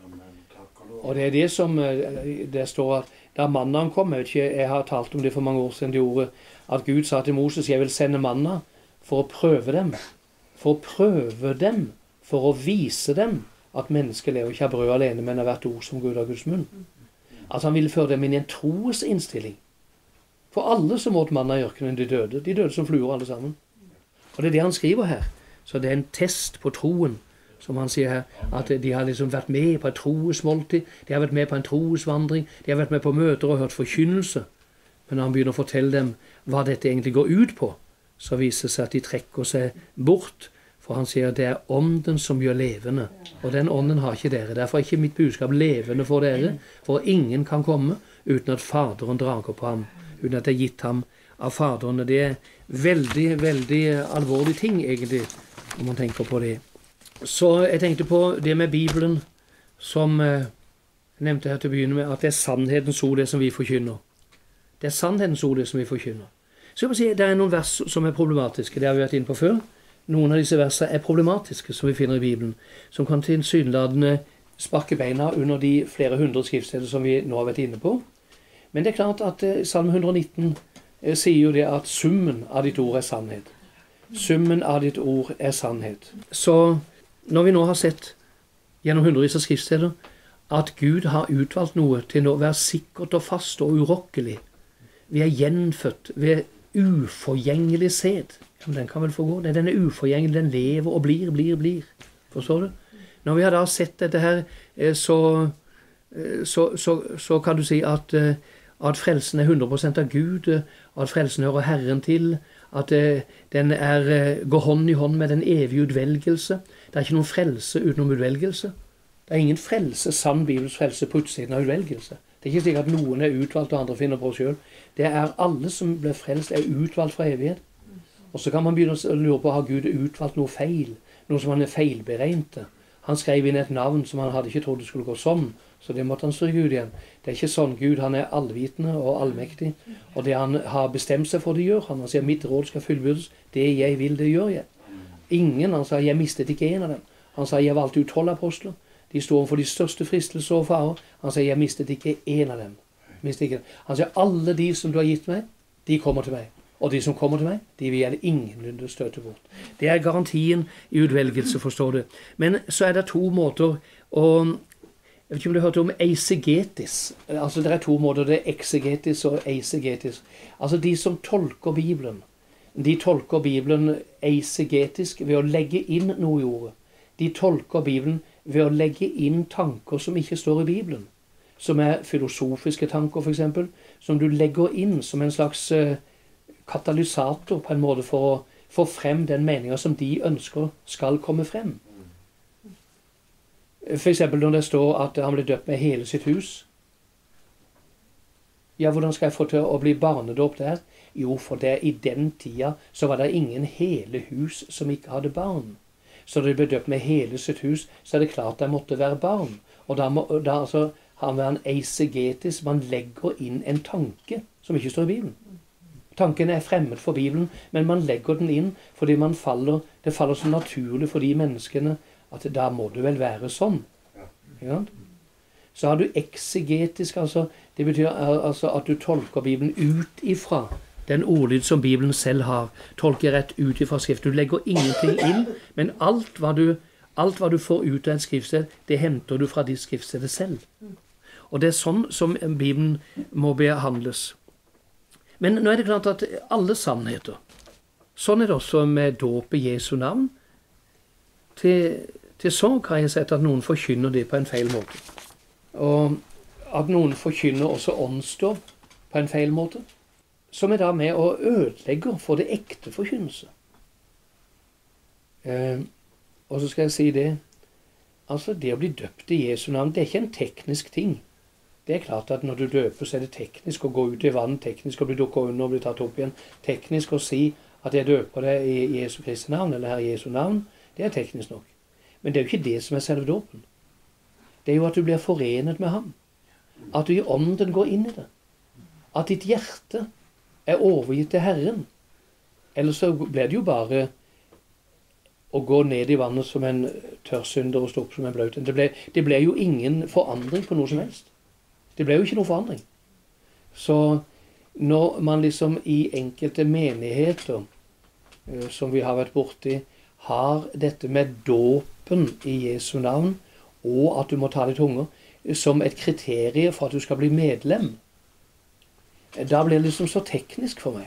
Og det er det som det står at da mannen kom, jeg har talt om det for mange år siden, det ordet, at Gud sa til Moses, jeg vil sende manna for å prøve dem. For å prøve dem, for å vise dem at mennesket lever ikke av brød alene, men av hvert ord som Gud av Guds munn. Altså han ville føre dem inn i en troesinnstilling. For alle som åt manna i ørkenen, de døde som fluer alle sammen. Og det er det han skriver her. Så det er en test på troen, som han sier her, at de har liksom vært med på et troesmåltid, de har vært med på en troesvandring, de har vært med på møter og hørt forkynnelse. Men når han begynner å fortelle dem hva dette egentlig går ut på, så viser det seg at de trekker seg bort. For han sier det er ånden som gjør levende. Og den ånden har ikke dere. Derfor er ikke mitt budskap levende for dere. For ingen kan komme uten at Faderen drager på ham. Uten at det er gitt ham av Faderen. Det er veldig, veldig alvorlige ting egentlig, om man tenker på det. Så jeg tenkte på det med Bibelen, som jeg nevnte her til å begynne med, at det er sannhetens ord det som vi forkynner. Det er sannhetens ord det som vi forkynner. Så jeg må si, det er noen vers som er problematiske. Det har vi vært inne på før. Noen av disse versene er problematiske, som vi finner i Bibelen, som kan tilsynelatende sparke beina under de flere hundre skriftsteder som vi nå har vært inne på. Men det er klart at Salme 119 sier jo det at summen av ditt ord er sannhet. Summen av ditt ord er sannhet. Så når vi nå har sett gjennom hundrevis av skriftsteder at Gud har utvalgt noe til å være sikkert og fast og urokkelig, vi er gjenfødt, vi er uforgjengelig sæd. Ja, men den kan vel få gå. Den er uforgjengelig, den lever og blir. Forstår du? Når vi har da sett dette her, så så kan du si at frelsen er 100% av Gud, at frelsen hører Herren til, at den går hånd i hånd med den evige utvelgelse. Det er ikke noen frelse utenom utvelgelse. Det er ingen frelse, sann Bibels frelse, på utsiden av utvelgelse. Det er ikke slik at noen er utvalgt og andre finner på selv. Det er alle som blir frelst, er utvalgt fra evighet. Og så kan man begynne å lure på, har Gud utvalgt noe feil? Noe som han er feilberegnet. Han skrev inn et navn som han hadde ikke trodd det skulle gå sånn, så det måtte han stryke ut igjen. Det er ikke sånn. Gud, han er allvitende og allmektig, og det han har bestemt seg for, det gjør han. Han sier, mitt råd skal fullbyrdes. Det jeg vil, det gjør jeg. Ingen, han sa, jeg mistet ikke en av dem. Han sa, jeg valgte ut 12 apostler. De står for de største fristelser og farer. Han sier, jeg mistet ikke en av dem. Han sier, alle de som du har gitt meg, de kommer til meg. Og de som kommer til meg, de vil jeg ingenlunde støte bort. Det er garantien i utvelgelse, forstår du. Men så er det to måter å... Jeg vet ikke om du har hørt om eisegetis. Altså det er to måter, det er eksegetis og eisegetis. Altså de som tolker Bibelen, de tolker Bibelen eisegetisk ved å legge inn noe i ordet. De tolker Bibelen ved å legge inn tanker som ikke står i Bibelen. Som er filosofiske tanker for eksempel, som du legger inn som en slags katalysator på en måte for å få frem den meningen som de ønsker skal komme frem. For eksempel når det står at han ble døpt med hele sitt hus. Ja, hvordan skal jeg få til å bli barnedåp der? Jo, for det i den tida så var det ingen hele hus som ikke hadde barn. Så når de ble døpt med hele sitt hus, så er det klart det måtte være barn. Og da altså, har man en eisegetisk, man legger inn en tanke som ikke står i Bibelen. Tanken er fremmed for Bibelen, men man legger den inn fordi det faller så naturlig for de menneskene at da må det vel være sånn. Ja. Så har du eksegetisk, altså, det betyr altså at du tolker Bibelen ut ifra den ordlyd som Bibelen selv har. Tolker rett ut ifra skrift. Du legger ingenting inn, men alt hva du får ut av et skriftsted, det henter du fra ditt skriftsted selv. Og det er sånn som Bibelen må behandles. Men nå er det klart at alle sannheter, sånn er det også med dåp i Jesu navn. Til sorg har jeg sett at noen forkynner det på en feil måte. Og at noen forkynner også åndsdåp på en feil måte, som er da med å ødelegge for det ekte forkynnelse. Og så skal jeg si det, altså det å bli døpt i Jesu navn, det er ikke en teknisk ting. Det er klart at når du døper, så er det teknisk å gå ut i vann, teknisk å bli dukket under og bli tatt opp igjen, teknisk å si at jeg døper deg i Jesu Kristi navn, eller her i Jesu navn, det er teknisk nok. Men det er jo ikke det som er selve dåpen. Det er jo at du blir forenet med ham. At du i ånden går inn i det. At ditt hjerte er overgitt til Herren. Ellers så blir det jo bare å gå ned i vannet som en tørrsynder og stå opp som en blaut. Det ble jo ingen forandring på noe som helst. Det ble jo ikke noe forandring. Så når man liksom i enkelte menigheter, som vi har vært borti, har dette med dåpen i Jesu navn, og at du må tale i tunger, som et kriterium for at du skal bli medlem, da blir det liksom så teknisk for meg.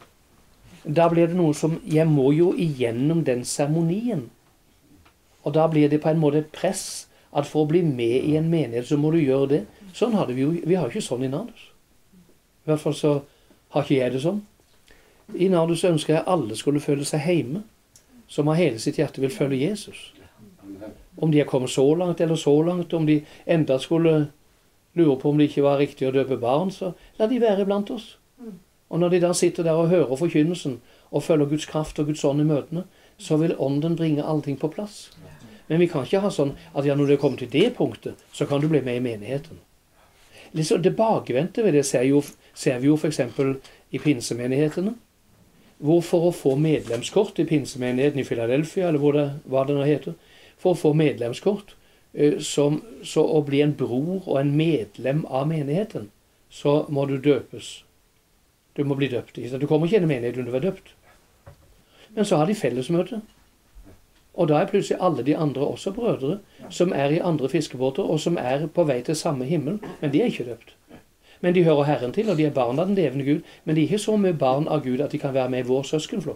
Da blir det noe som, jeg må jo igjennom den seremonien. Og da blir det på en måte et press, at for å bli med i en menighet, så må du gjøre det. Sånn har vi jo ikke sånn i Nardus. I hvert fall så har ikke jeg det sånn. I Nardus ønsker jeg alle skulle føle seg hjemme, som av hele sitt hjerte vil følge Jesus. Om de har kommet så langt eller så langt, om de enda skulle lure på om det ikke var riktig å døpe barn, så la de være blant oss. Og når de da sitter der og hører forkynnelsen, og følger Guds kraft og Guds ånd i møtene, så vil ånden bringe allting på plass. Men vi kan ikke ha sånn at ja, når du kommer til det punktet, så kan du bli med i menigheten. Liksom det bakvendte ved det ser vi jo for eksempel i pinsemenighetene, hvor for å få medlemskort i pinsemenigheten i Philadelphia, eller hva det nå heter, for å få medlemskort, så å bli en bror og en medlem av menigheten, så må du døpes. Du må bli døpt. Du kommer ikke inn i menigheten når du er døpt. Men så har de fellesmøte. Og da er plutselig alle de andre også brødre, som er i andre fiskebåter, og som er på vei til samme himmel, men de er ikke døpt. Men de hører Herren til, og de er barn av den levende Gud, men de er ikke så mye barn av Gud at de kan være med i vår søskenflokk.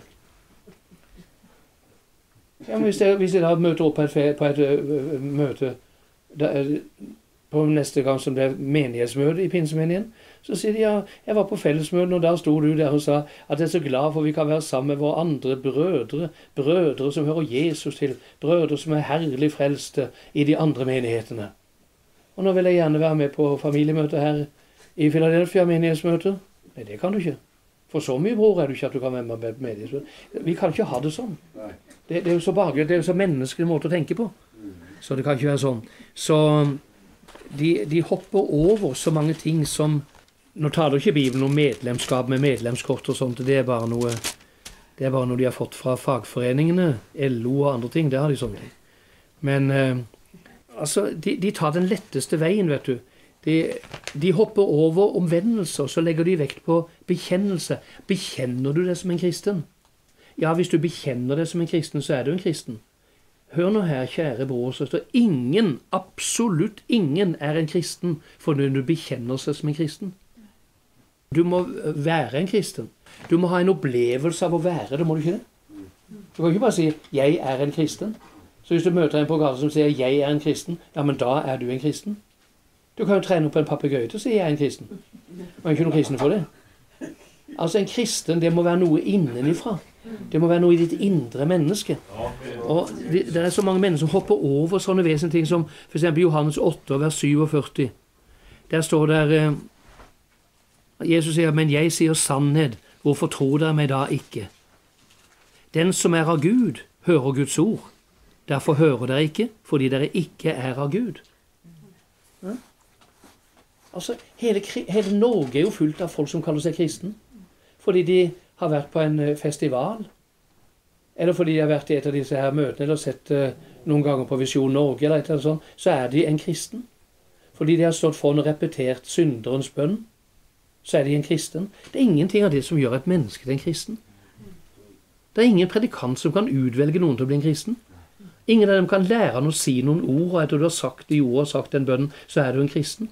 Ja, men hvis jeg da møter opp på et møte, på neste gang som det er menighetsmøte i pinsemenigheten, så sier de ja, jeg var på fellesmøten, og der sto du der og sa at jeg er så glad for vi kan være sammen med våre andre brødre som hører Jesus til, brødre som er herlig frelste i de andre menighetene. Og nå vil jeg gjerne være med på familiemøte her i Philadelphia, menighetsmøte. Nei, det kan du ikke. For så mye bror er du ikke at du kan være med på menighetsmøte. Vi kan ikke ha det sånn. Det er jo så behagelig, det er jo så menneskelig måte å tenke på. Så det kan ikke være sånn. Så de hopper over så mange ting som, nå taler ikke Bibelen om medlemskap med medlemskort og sånt, det er bare noe de har fått fra fagforeningene, LO og andre ting, det har de sånne ting. Men altså, de tar den letteste veien, vet du. De hopper over omvendelse, og så legger de vekt på bekjennelse. Bekjenner du det som en kristen? Ja, hvis du bekjenner det som en kristen, så er du en kristen. Hør nå her, kjære bror og søster. Ingen, absolutt ingen er en kristen fordi du bekjenner seg som en kristen. Du må være en kristen. Du må ha en opplevelse av å være det, må du ikke det? Du kan ikke bare si 'jeg er en kristen'. Så hvis du møter en på gata som sier 'jeg er en kristen', ja, men da er du en kristen. Du kan jo trene opp en papegøye til å si 'jeg er en kristen'. Man er ikke noen kristen for det. Altså, en kristen, det må være noe innenifra. Det må være noe i ditt indre menneske. Og det er så mange mennesker som hopper over sånne vesentlige ting som for eksempel Johannes 8, vers 47. Der står der Jesus sier, men jeg sier sannhet, hvorfor tror dere meg da ikke? Den som er av Gud, hører Guds ord. Derfor hører dere ikke, fordi dere ikke er av Gud. Ja? Altså, hele Norge er jo fullt av folk som kaller seg kristen. Fordi de har vært på en festival, eller fordi de har vært i et av disse her møtene, eller sett noen ganger på Visjon Norge, eller et eller annet sånt, så er de en kristen. Fordi de har stått foran og repetert synderens bønn, så er de en kristen. Det er ingenting av det som gjør et menneske til en kristen. Det er ingen predikant som kan utvelge noen til å bli en kristen. Ingen av dem kan lære han å si noen ord, og etter du har sagt de ord og sagt den bønnen, så er du en kristen.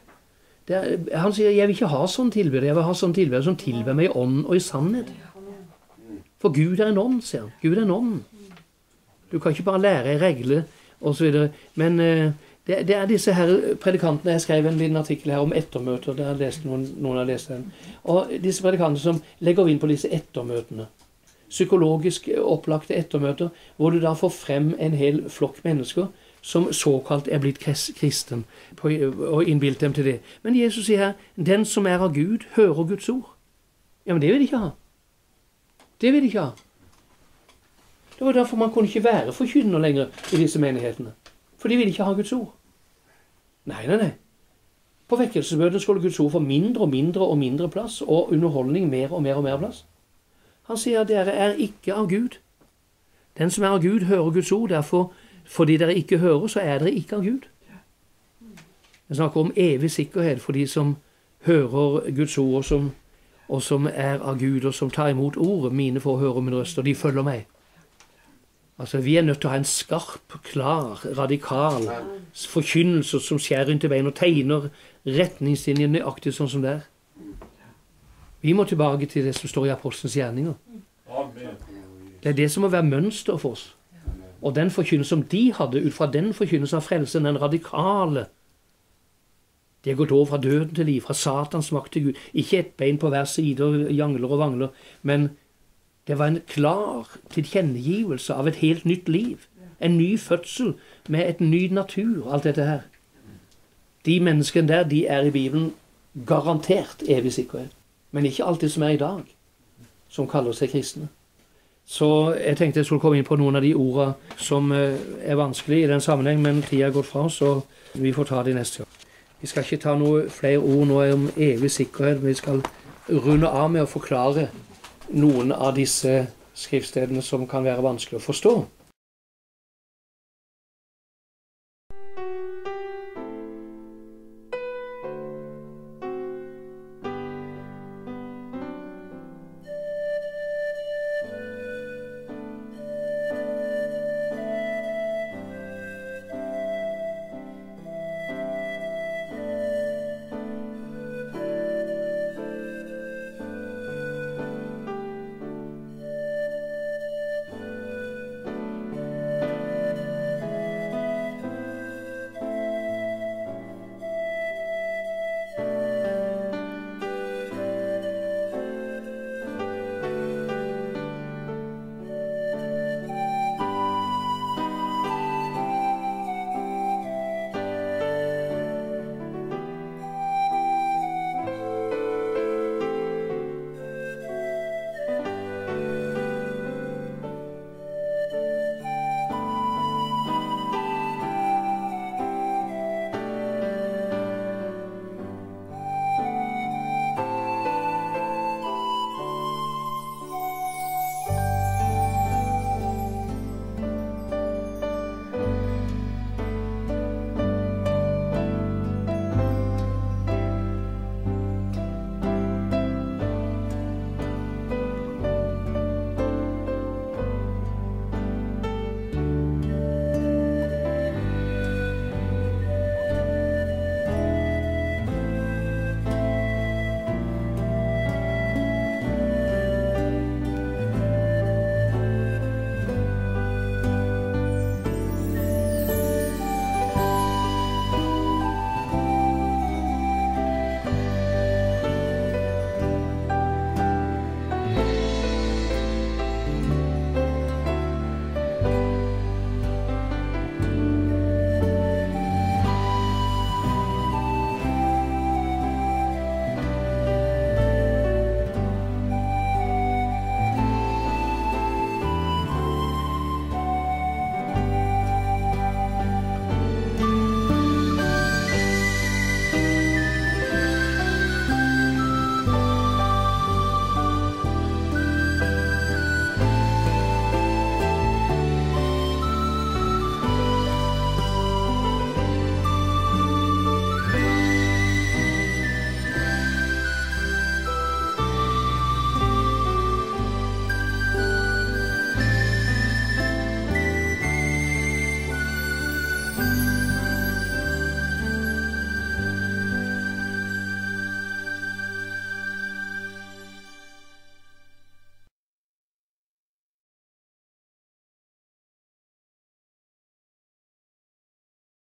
Han sier, jeg vil ikke ha sånn tilbede, jeg vil ha sånn tilbede som tilber meg i ånd og i sannhet. For Gud er en ånd, sier han. Gud er en ånd. Du kan ikke bare lære en regle, og så videre. Men det er disse her predikantene, jeg skrev en liten artikkel her om ettermøter, der jeg leste noen har lest den. Og disse predikantene som legger inn på disse ettermøtene, psykologisk opplagte ettermøter, hvor du da får frem en hel flokk mennesker, som såkalt er blitt kristen, og innbilt dem til det. Men Jesus sier her, den som er av Gud, hører Guds ord. Ja, men det vil de ikke ha. Det vil de ikke ha. Det var derfor man kunne ikke være forkynner lenger i disse menighetene. For de vil ikke ha Guds ord. Nei. På vekkelsesmøtene skulle Guds ord få mindre og mindre og mindre plass, og underholdning mer og mer og mer plass. Han sier at dere er ikke av Gud. Den som er av Gud, hører Guds ord, derfor fordi dere ikke hører, så er dere ikke av Gud. Jeg snakker om evig sikkerhet for de som hører Guds ord, og som er av Gud, og som tar imot ordet. Mine får høre min røst, og de følger meg. Altså, vi er nødt til å ha en skarp, klar, radikal forkynnelse som skjærer inn til veien og tegner retningslinjer nøyaktig sånn som det er. Vi må tilbake til det som står i Apostelens gjerninger. Det er det som må være mønster for oss. Og den forkynnelse som de hadde, ut fra den forkynnelsen av frelsen, den radikale, de har gått over fra døden til liv, fra Satans makt til Gud. Ikke et bein på hver side, og jangler og vangler, men det var en klar tilkjennegivelse av et helt nytt liv. En ny fødsel med et ny natur, alt dette her. De menneskene der, de er i Bibelen garantert evig sikkerhet. Men ikke alt det som er i dag, som kaller seg kristne. Så jeg tenkte jeg skulle komme inn på noen av de ordene som er vanskelig i den sammenheng, men tida er gått fra oss, så vi får ta det neste gang. Vi skal ikke ta noe flere ord nå om evig sikkerhet, men vi skal runde av med å forklare noen av disse skriftstedene som kan være vanskelig å forstå.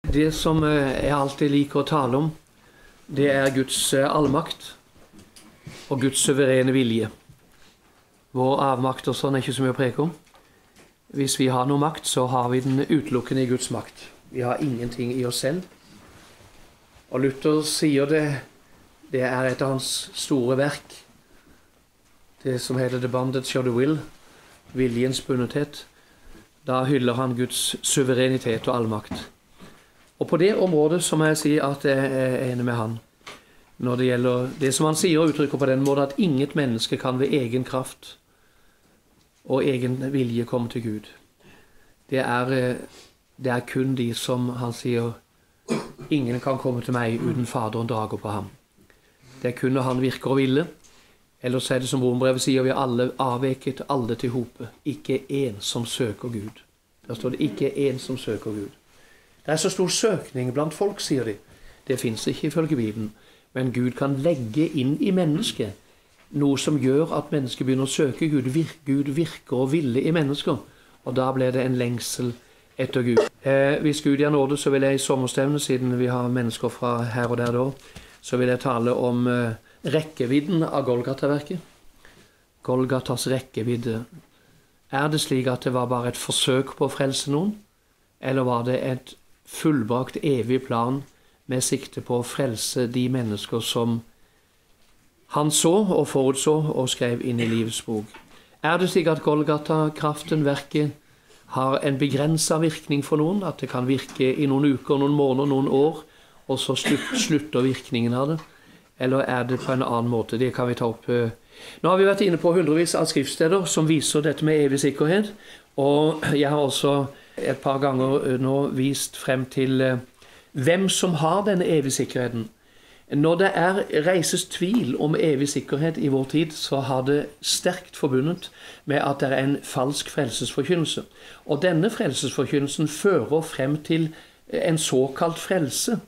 Det som jeg alltid liker å tale om, det er Guds allmakt og Guds suverene vilje. Vår avmakt og sånn er ikke så mye å preke om. Hvis vi har noe makt, så har vi den utelukkende i Guds makt. Vi har ingenting i oss selv. Og Luther sier det er et av hans store verk. Det som heter The Bondage of the Will, viljens bundethet. Da hyller han Guds suverenitet og allmakt. Og på det området så må jeg si at jeg er enig med han. Når det gjelder det som han sier og uttrykker på den måten, at inget menneske kan ved egen kraft og egen vilje komme til Gud. Det er kun de som han sier, ingen kan komme til meg uten Faderen drager på ham. Det er kun når han virker og ville. Ellers er det som Rombrevet sier, vi alle avveket, alle til hope. Ikke en som søker Gud. Der står det ikke en som søker Gud. Det er så stor søkning blant folk, sier de. Det finnes ikke ifølge Bibelen. Men Gud kan legge inn i mennesket noe som gjør at mennesket begynner å søke Gud. Gud virker og ville i mennesker. Og da blir det en lengsel etter Gud. Hvis Gud gir nåde, så vil jeg i sommerstevne, siden vi har mennesker fra her og der da, så vil jeg tale om rekkevidden av Golgata-verket. Golgatas rekkevidde. Er det slik at det var bare et forsøk på å frelse noen? Eller var det et fullbrakt evig plan med sikte på å frelse de mennesker som han så og forutså og skrev inn i livets bok? Er det slik at Golgata-kraften, verket, har en begrenset virkning for noen? At det kan virke i noen uker, noen måneder, noen år, og så slutter virkningen av det? Eller er det på en annen måte? Det kan vi ta opp. Nå har vi vært inne på hundrevis av skriftsteder som viser dette med evig sikkerhet. Og jeg har også et par ganger nå vist frem til hvem som har denne evige sikkerheten. Når det reises tvil om evig sikkerhet i vår tid, så har det sterkt forbundet med at det er en falsk frelsesforkynnelse. Og denne frelsesforkynnelsen fører frem til en såkalt frelse.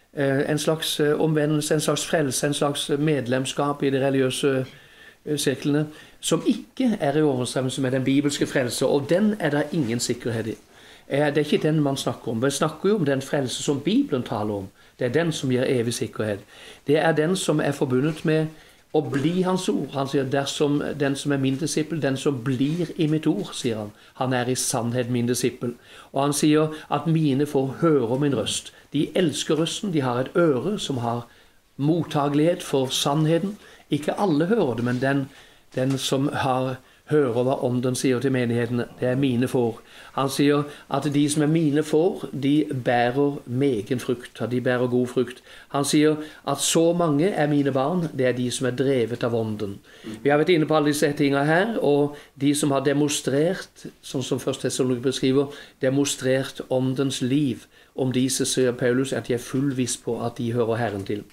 En slags omvendelse, en slags frelse, en slags medlemskap i de religiøse sirklene, som ikke er i overensstemmelse med den bibelske frelse, og den er det ingen sikkerhet i. Det er ikke den man snakker om. Vi snakker jo om den frelse som Bibelen taler om. Det er den som gir evig sikkerhet. Det er den som er forbundet med å bli hans ord. Han sier, dersom den som er min disippel, den som blir i mitt ord, sier han. Han er i sannhet min disippel. Og han sier at mine får høre min røst. De elsker røsten, de har et øre som har mottagelighet for sannheten. Ikke alle hører det, men den som hører hva ånden sier til menighetene, det er mine får. Han sier at de som er mine får, de bærer megen frukt, de bærer god frukt. Han sier at så mange er mine barn, det er de som er drevet av ånden. Vi har vært inne på alle disse tingene her, og de som har demonstrert, sånn som 1. Tessalonikerbrev beskriver, demonstrert åndens liv, om disse, sier Paulus, at de er full viss på at de hører Herren til.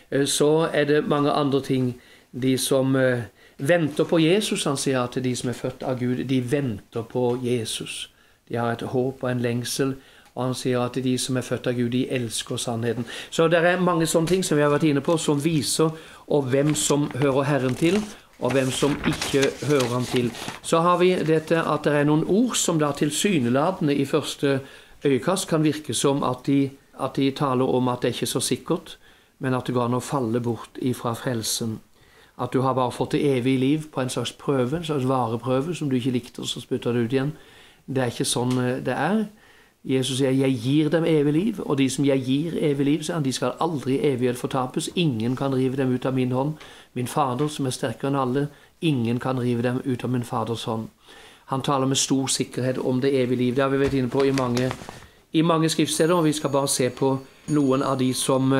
Så er det mange andre ting, de som venter på Jesus. Han sier at de som er født av Gud, de venter på Jesus. De har et håp og en lengsel, og han sier at de som er født av Gud, de elsker sannheten. Så det er mange sånne ting som vi har vært inne på, som viser hvem som hører Herren til, og hvem som ikke hører han til. Så har vi dette at det er noen ord som da tilsynelatende i første øyekast kan virke som at de taler om at det ikke er så sikkert, men at det går an å falle bort ifra frelsen. At du har bare fått det evige liv på en slags prøve, en slags vareprøve som du ikke likte, og så spytter du ut igjen. Det er ikke sånn det er. Jesus sier, jeg gir dem evig liv, og de som jeg gir evig liv, sier han, de skal aldri evighet fortapes. Ingen kan rive dem ut av min hånd. Min Fader, som er sterkere enn alle, ingen kan rive dem ut av min Faders hånd. Han taler med stor sikkerhet om det evige liv. Det har vi vært inne på i mange skriftsteder, og vi skal bare se på noen av de som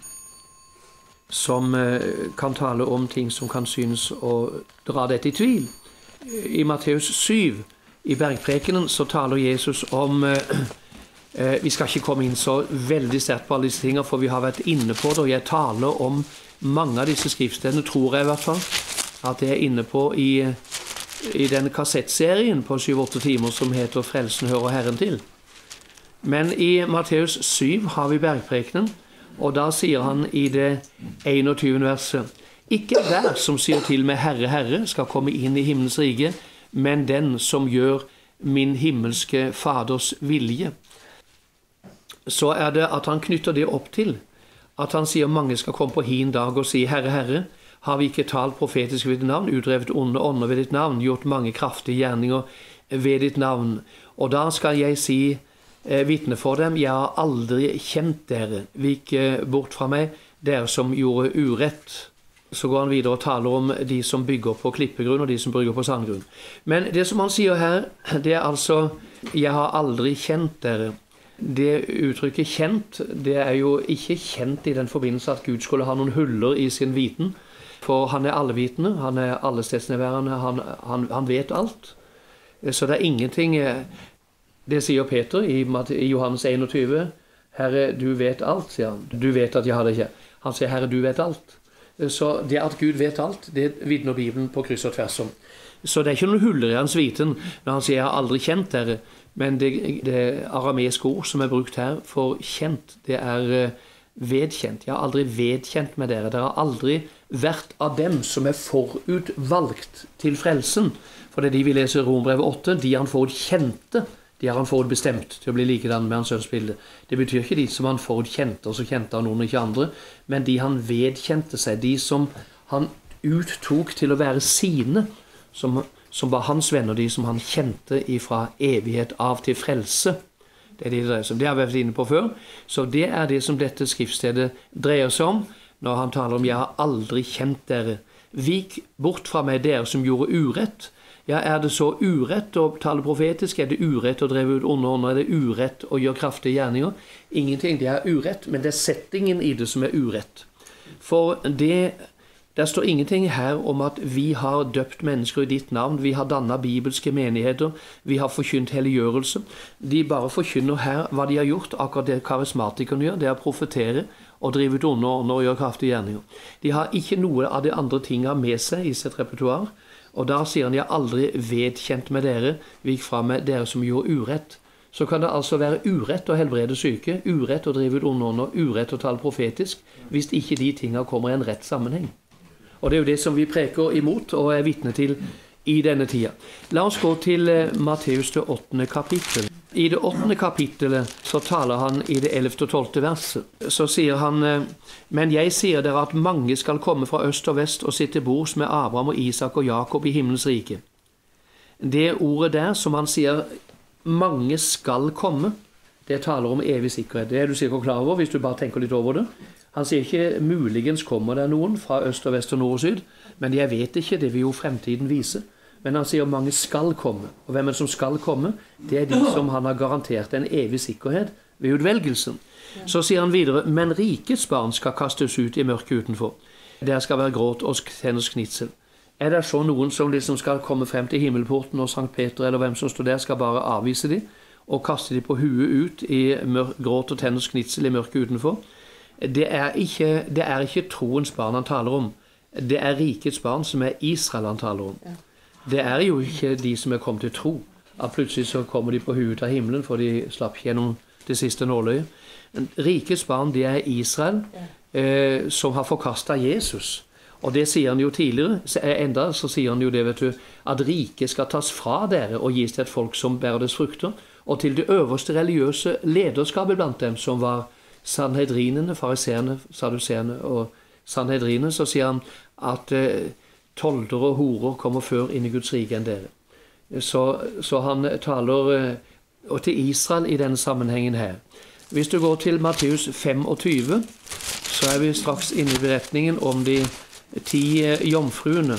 kan tale om ting som kan synes å dra dette i tvil. I Matteus 7, i bergprekenen, så taler Jesus om, vi skal ikke komme inn så veldig sterkt på alle disse tingene, for vi har vært inne på det, og jeg taler om mange av disse skriftstedene, tror jeg i hvert fall, at jeg er inne på i den kassettserien på 7-8 timer som heter Frelsen hører Herren til. Men i Matteus 7 har vi bergprekenen, og da sier han i det 21. verset, ikke hver som sier til meg Herre, Herre, skal komme inn i himmelens rike, men den som gjør min himmelske Faders vilje. så det at han knytter det opp til at han sier mange skal komme på hin dag og si, Herre, Herre, har vi ikke talt profetisk ved ditt navn, utdrevet onde ånder ved ditt navn, gjort mange kraftige gjerninger ved ditt navn. Og da skal jeg si, vitne for dem, jeg har aldri kjent dere, vik bort fra meg, dere som gjorde urett. Så går han videre og taler om de som bygger på klippegrunn og de som bygger på sandgrunn. Men det som han sier her, det altså, jeg har aldri kjent dere. Det uttrykket kjent, det jo ikke kjent i den forbindelse at Gud skulle ha noen huller i sin viten. For han allevitende, han allestedsnærværende, han vet alt. Så det ingenting, det sier Peter i Johannes 21, Herre, du vet alt, sier han. Du vet at jeg har det ikke. Han sier, Herre, du vet alt. Så det at Gud vet alt, det vitner Bibelen på kryss og tvers om. Så det ikke noen huller i hans viten når han sier, jeg har aldri kjent dere. Men det arameiske ord som brukt her for kjent, det vedkjent. Jeg har aldri vedkjent med dere. Dere har aldri vært av dem som forutvalgt til frelsen. For det de vil lese i Rombrevet 8, de han forutkjente, de har han forutbestemt til å bli likedan med hans sønnsbilde. Det betyr ikke de som han forutkjente, og så kjente han noen ikke andre, men de han vedkjente seg, de som han uttok til å være sine, som var hans venner, de som han kjente fra evighet av til frelse. Det det som det har vi vært inne på før. Så det det som dette skriftstedet dreier seg om, når han taler om, jeg har aldri kjent dere. Vik bort fra meg dere som gjorde urett. Ja, det så urett å tale profetisk? Det urett å dreve ut onde ånder? Det urett å gjøre kraftige gjerninger? Ingenting, det urett, men det settingen i det som urett. For der står ingenting her om at vi har døpt mennesker i ditt navn, vi har dannet bibelske menigheter, vi har forkynt helliggjørelse. De bare forkynner her hva de har gjort, akkurat det karismatikerne gjør, det å profetere og drive ut onde ånder og gjøre kraftige gjerninger. De har ikke noe av de andre tingene med seg i sitt repertoar, og da sier han, jeg har aldri vedkjent med dere, vik fra med dere som gjorde urett. Så kan det altså være urett å helbrede syke, urett å drive ut onde ånder, urett å tale profetisk, hvis ikke de tingene kommer i en rett sammenheng. Og det jo det som vi preker imot og vitne til i denne tida. La oss gå til Matteus det 8. kapittel. I det 8. kapittelet så taler han i det 11. og 12. verset. Så sier han, men jeg sier dere at mange skal komme fra øst og vest og sitte bords med Abraham og Isak og Jakob i himmelens rike. Det ordet der som han sier, mange skal komme, det taler om evig sikkerhet. Det du sikkert klar over hvis du bare tenker litt over det. Han sier ikke, muligens kommer det noen fra øst og vest og nord og syd, men jeg vet ikke, det vil jo fremtiden vise. Men han sier mange skal komme. Og hvem som skal komme? Det de som han har garantert en evig sikkerhet ved utvelgelsen. Så sier han videre, men rikets barn skal kastes ut i mørket utenfor. Der skal være gråt og tenners knitsel. Det så noen som liksom skal komme frem til himmelporten, og Sankt Peter eller hvem som står der skal bare avvise dem, og kaste dem på huet ut i gråt og tenners knitsel i mørket utenfor? Det ikke troens barn han taler om. Det rikets barn som Israel han taler om. Det jo ikke de som kommet til tro. At plutselig så kommer de på huet av himmelen, for de slapp ikke gjennom det siste nåløyet. Rikets barn, det Israel, som har forkastet Jesus. Og det sier han jo tidligere. Enda så sier han jo det, vet du, at riket skal tas fra dere og gis til et folk som bærer dets frukter, og til det øverste religiøse lederskapet blant dem, som var Sanhedrinene, fariseerne, saduseerne og Sanhedrinene, så sier han at toldere og horer kommer før inn i Guds rike enn dere. Så han taler til Israel i denne sammenhengen her. Hvis du går til Matteus 25, så vi straks inne i beretningen om de 10 jomfruene.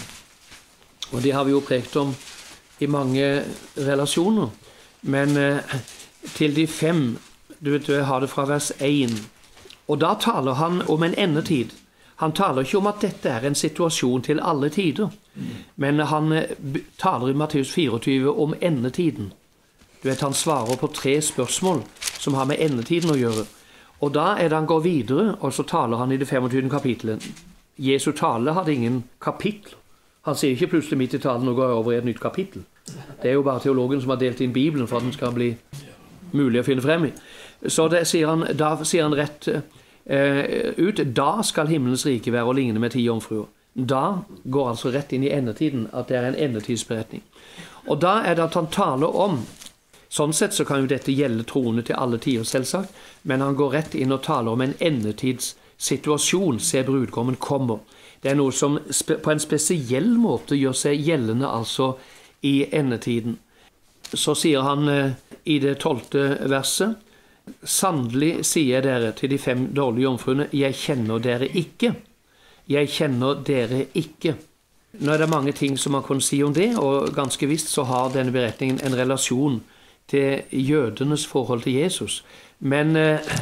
Og det har vi jo prekt om i mange relasjoner. Men til de 5, du vet, jeg har det fra vers 1. Og da taler han om en endetid. Han taler ikke om at dette en situasjon til alle tider. Men han taler i Matteus 24 om endetiden. Du vet, han svarer på 3 spørsmål som har med endetiden å gjøre. Og da det han går videre, og så taler han i det 25. kapittelet. Jesu tale hadde ingen kapittel. Han sier ikke plutselig midt i talen og går over i et nytt kapittel. Det jo bare teologen som har delt inn Bibelen for at den skal bli mulig å finne frem i. Så da sier han rett ut, da skal himmelens rike være å ligne med 10 jomfruer. Da går altså rett inn i endetiden, at det en endetidsberetning. Og da det at han taler om Sånn sett så kan jo dette gjelde troende til alle tider, selvsagt, men han går rett inn og taler om en endetidssituasjon, se brudgommen kommer. Det er noe som på en spesiell måte gjør seg gjeldende altså i endetiden. Så sier han i det 12. verset, sannelig sier jeg dere til de 5 dårlige jomfruene, jeg kjenner dere ikke. Jeg kjenner dere ikke. Nå er det mange ting som man kan si om det, og ganske visst så har denne beretningen en relasjon til jødenes forhold til Jesus. Men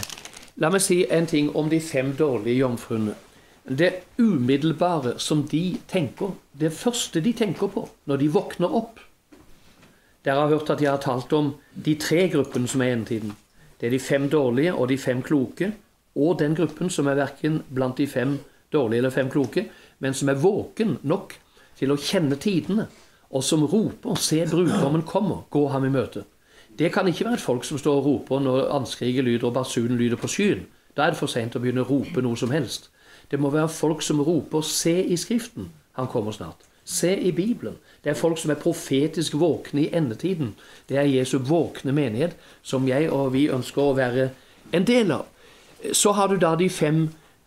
la meg si en ting om de 5 dårlige jomfruene. Det umiddelbare som de tenker, det første de tenker på når de våkner opp. Dere har hørt at jeg har talt om de 3 gruppene som er i endetiden. Det er de 5 dårlige og de 5 kloke, og den gruppen som er hverken blant de 5 dårlige eller 5 kloke, men som er våken nok til å kjenne tidene, og som roper, se brudgommen kommer, gå ham i møte. Det kan ikke være et folk som står og roper når anskriget lyder og basunen lyder på skyen. Da er det for sent å begynne å rope noe som helst. Det må være folk som roper, se i Skriften, han kommer snart. Se i Bibelen. Det er folk som er profetisk våkne i endetiden. Det er Jesu våkne menighet, som jeg og vi ønsker å være en del av. Så har du da de 5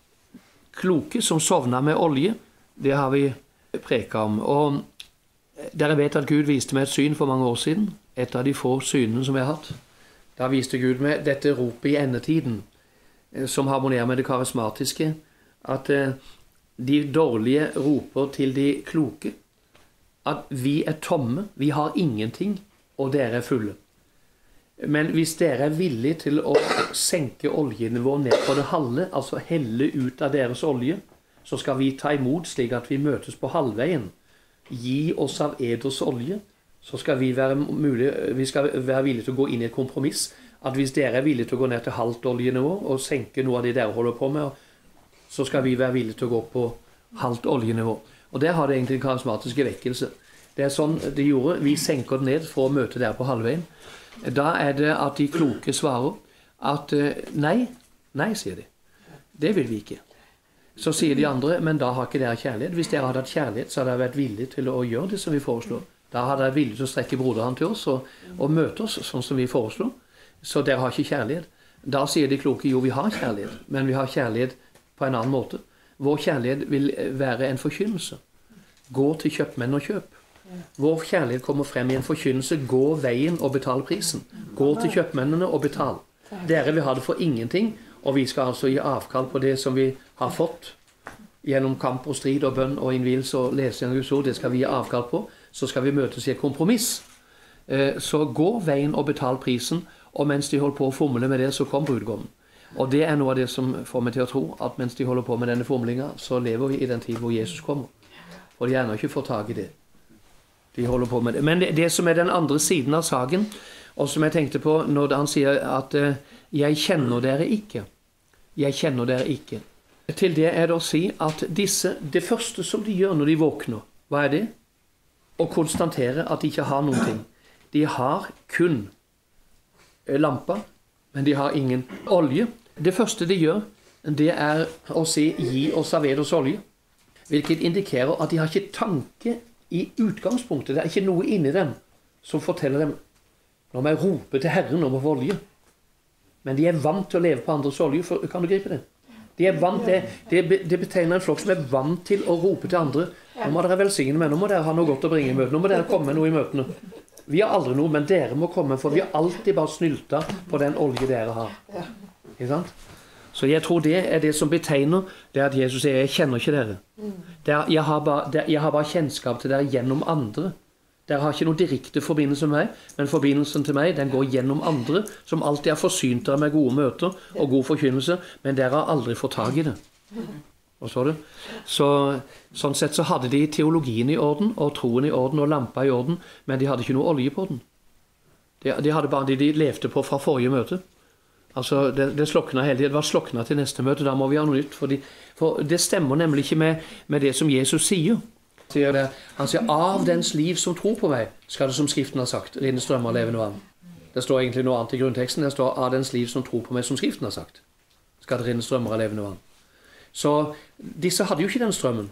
kloke som sovner med olje. Det har vi preket om. Og dere vet at Gud viste meg et syn for mange år siden. Et av de få synene som jeg har hatt. Da viste Gud meg dette ropet i endetiden, som harmonerer med det karismatiske, at de dårlige roper til de kloke, at vi er tomme, vi har ingenting, og dere er fulle. Men hvis dere er villige til å senke oljenivået ned på det halve, altså helle ut av deres olje, så skal vi ta imot slik at vi møtes på halvveien. Gi oss av eders olje, så skal vi skal være villige til å gå inn i et kompromiss, at hvis dere er villige til å gå ned til halvt oljenivå og senke noe av det dere holder på med, så skal vi være villige til å gå på halvt oljenivå. Og der har det egentlig en karismatiske vekkelse. Det er sånn de gjorde. Vi senker det ned for å møte der på halvveien. Da er det at de kloke svarer at nei, sier de. Det vil vi ikke. Så sier de andre, men da har ikke dere kjærlighet. Hvis dere hadde hatt kjærlighet, så hadde dere vært villige til å gjøre det som vi foreslår. Da hadde dere villige til å strekke broderen til oss og møte oss sånn som vi foreslår. Så dere har ikke kjærlighet. Da sier de kloke, jo, vi har kjærlighet, men vi har kjærlighet på en annen måte. Vår kjærlighet vil være en forkynnelse. Gå til kjøpmenn og kjøp. Vår kjærlighet kommer frem i en forkynnelse. Gå veien og betal prisen. Gå til kjøpmennene og betal. Dere vil ha det for ingenting, og vi skal altså gi avkall på det som vi har fått gjennom kamp og strid og bønn og innvielse og lesing av Guds ord. Det skal vi gi avkall på. Så skal vi møtes i et kompromiss. Så gå veien og betal prisen, og mens de holder på å fomle med det, så kom brudgommen. Og det er noe av det som får meg til å tro at mens de holder på med denne fomlingen, så lever vi i den tid hvor Jesus kommer. Og de gjerne ikke får tag i det. De holder på med det. Men det som er den andre siden av saken, og som jeg tenkte på når han sier at jeg kjenner dere ikke. Jeg kjenner dere ikke. Til det er det å si at det første som de gjør når de våkner, hva er det? Å konstatere at de ikke har noen ting. De har kun lamper, men de har ingen olje. Det første de gjør, det er å si, gi oss av eders olje. Hvilket indikerer at de har ikke tanke i utgangspunktet. Det er ikke noe inni dem som forteller dem, når man roper til Herren om å få olje. Men de er vant til å leve på andres olje, kan du gripe det? De er vant til, det betegner en flokk som er vant til å rope til andre. Nå må dere velsigne meg, nå må dere ha noe godt å bringe i møtene, nå må dere komme med noe i møtene. Vi har aldri noe, men dere må komme, for vi har alltid bare snylta på den olje dere har. Ikke sant? Så jeg tror det er det som betegner det at Jesus sier, jeg kjenner ikke dere. Jeg har bare kjennskap til dere gjennom andre. Dere har ikke noen direkte forbindelse med meg, men forbindelsen til meg, den går gjennom andre, som alltid har forsynt dere med gode møter og god forkynnelse, men dere har aldri fått tag i det. Og så det. Sånn sett så hadde de teologien i orden, og troen i orden, og lampa i orden, men de hadde ikke noe olje på den. De hadde bare det de levde på fra forrige møte. Altså, det slokna hele tiden. Det var slokna til neste møte, da må vi ha noe nytt. For det stemmer nemlig ikke med det som Jesus sier. Han sier, av dens liv som tror på meg, skal det som Skriften har sagt, renne strømmer av levende vann. Det står egentlig noe annet i grunnteksten. Det står, av dens liv som tror på meg, som Skriften har sagt, skal det renne strømmer av levende vann. Så disse hadde jo ikke den strømmen.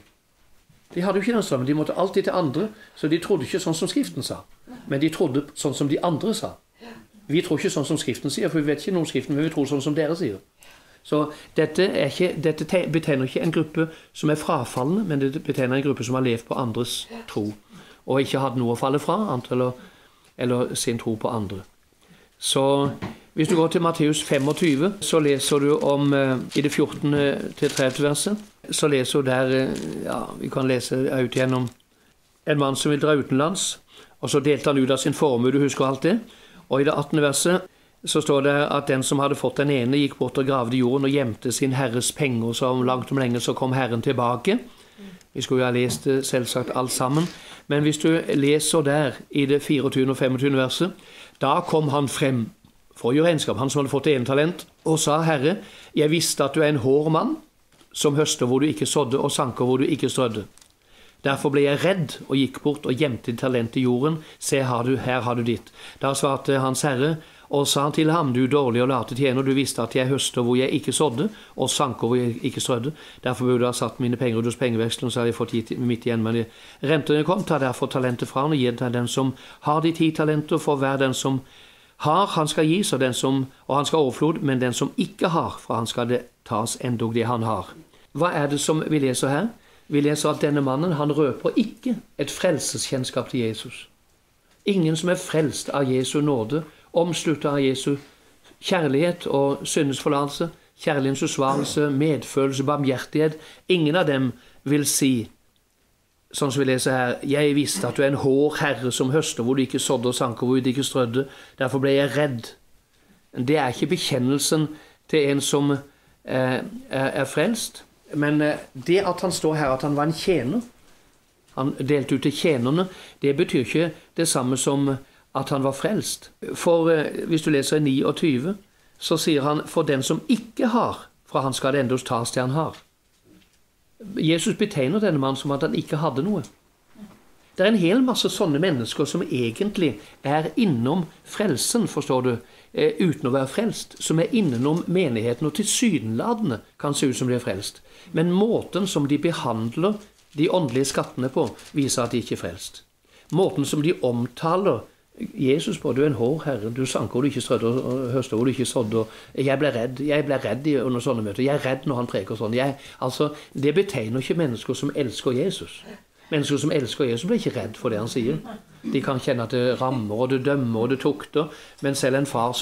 De måtte alltid til andre, så de trodde ikke sånn som Skriften sa. Men de trodde sånn som de andre sa. Vi tror ikke sånn som Skriften sier, for vi vet ikke noe om Skriften, men vi tror sånn som dere sier. Så dette betegner ikke en gruppe som er frafallende, men det betegner en gruppe som har levd på andres tro, og ikke hatt noe å falle fra, eller sin tro på andre. Så hvis du går til Matteus 25, så leser du om, i det 14. til 30. verset, så leser du der, vi kan lese ut gjennom en mann som vil dra utenlands, og så delte han ut av sin formue, du husker alt det. Og i det 18. verset så står det at den som hadde fått den ene gikk bort og gravde jorden og gjemte sin herres penger, så langt om lenge så kom Herren tilbake. Vi skulle jo ha lest det selvsagt alt sammen, men hvis du leser der i det 24. og 25. verset, da kom han frem for å gjøre regnskap, han som hadde fått det ene talent, og sa, Herre, jeg visste at du er en hård mann, som høster hvor du ikke sådde, og sanker hvor du ikke strødde. Derfor ble jeg redd og gikk bort og gjemte talent i jorden. Se, her har du ditt. Da svarte hans herre og sa til ham, du dårlig og late tjener, du visste at jeg høster hvor jeg ikke sådde, og sanker hvor jeg ikke strødde. Derfor burde jeg ha satt mine penger ut hos pengevekselen, så hadde jeg fått gitt mitt igjen. Men rentene kom, ta derfor talentet fra han og gi det til den som har de 10 talenter, for hver den som har, han skal gis, og han skal overflod, men den som ikke har, fra han skal det tas endog det han har. Hva er det som vi leser her? Vi leser at denne mannen, han røper ikke et frelseskjennskap til Jesus. Ingen som er frelst av Jesu nåde, omsluttet av Jesu kjærlighet og syndes forlatelse, kjærlighetens usvarelse, medfølelse, barmhjertighet. Ingen av dem vil si, sånn som vi leser her, jeg visste at du er en hård herre som høster hvor du ikke sådde og sanker hvor du ikke strødde. Derfor ble jeg redd. Det er ikke bekjennelsen til en som er frelst. Men det at han står her, at han var en tjener, han delte ut til tjenerne, det betyr ikke det samme som at han var frelst. For hvis du leser i 29, så sier han, for den som ikke har, fra han skal det enda tas til han har. Jesus betegner denne mannen som at han ikke hadde noe. Det er en hel masse sånne mennesker som egentlig er innom frelsen, forstår du, uten å være frelst, som er innom menigheten og tilsyneladende kan se ut som de er frelst. Men måten som de behandler de åndelige skattene på, viser at de ikke er frelst. Måten som de omtaler Jesus på, du er en hård herre, du sanker hvor du ikke strødde og høster hvor du ikke sådde, og jeg ble redd under sånne møter, jeg er redd når han preker sånn. Det betegner ikke mennesker som elsker Jesus. Mennesker som elsker Jesus blir ikke redd for det han sier. De kan kjenne at det rammer, og det dømmer, og det tukter. Men selv en sønn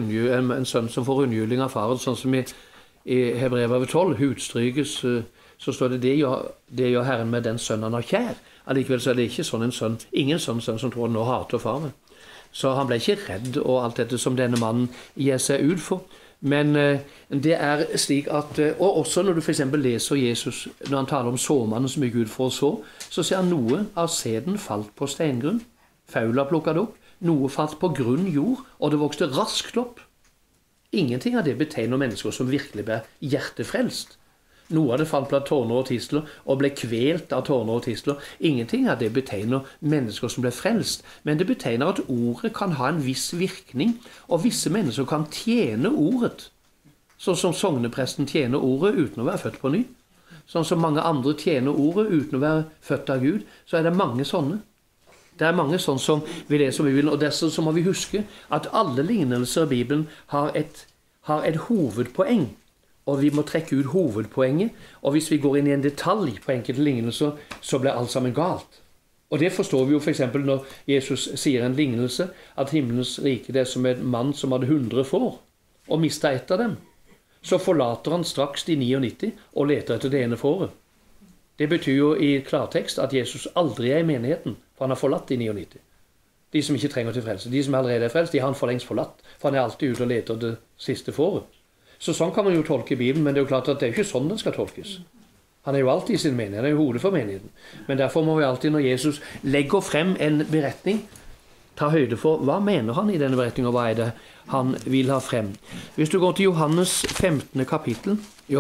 som får unnjuling av faren, sånn som i Hebreerbrevet 12, hudstrykes, så står det gjør Herren med den sønnen han har kjær. Allikevel så er det ikke sånn en sønn, ingen sånn sønn som tror nå hater faren. Så han ble ikke redd, og alt dette som denne mannen gir seg ut for. Men det er slik at, og også når du for eksempel leser Jesus, når han taler om såmannen som gikk ut for å så, så ser han noe av sæden falt på steingrunn, faula plukket opp, noe falt på grunn jord, og det vokste raskt opp. Ingenting av det betegner mennesker som virkelig ble hjertefrelst. Noe av det falt blant tårner og tisler, og ble kvelt av tårner og tisler. Ingenting av det betegner mennesker som ble frelst, men det betegner at ordet kan ha en viss virkning, og visse mennesker kan tjene ordet. Sånn som sognepresten tjener ordet uten å være født på ny. Sånn som mange andre tjener ordet uten å være født av Gud, så er det mange sånne. Det er mange sånne som vi leser i Bibelen, og dessuten så må vi huske at alle lignelser i Bibelen har et hovedpoeng. Og vi må trekke ut hovedpoenget, og hvis vi går inn i en detalj på enkelte lignelser, så blir alt sammen galt. Og det forstår vi jo for eksempel når Jesus sier en lignelse, at himmelens rike det er som en mann som hadde 100 får, og mistet ett av dem. Så forlater han straks de 99 og leter etter det ene fåret. Det betyr jo i klartekst at Jesus aldri er i menigheten, for han har forlatt de 99. De som ikke trenger til frelse. De som allerede er frelst, de har han for lengst forlatt, for han er alltid ute og leter det siste fåret. Så sånn kan man jo tolke Bibelen, men det er jo klart at det er ikke sånn den skal tolkes. Han er jo alltid i sin menighet, han er jo hodet for menigheten. Men derfor må vi alltid, når Jesus legger frem en beretning, ta høyde for hva mener han i denne beretningen, og hva er det han vil ha frem. Hvis du går til Johannes 15. kapittel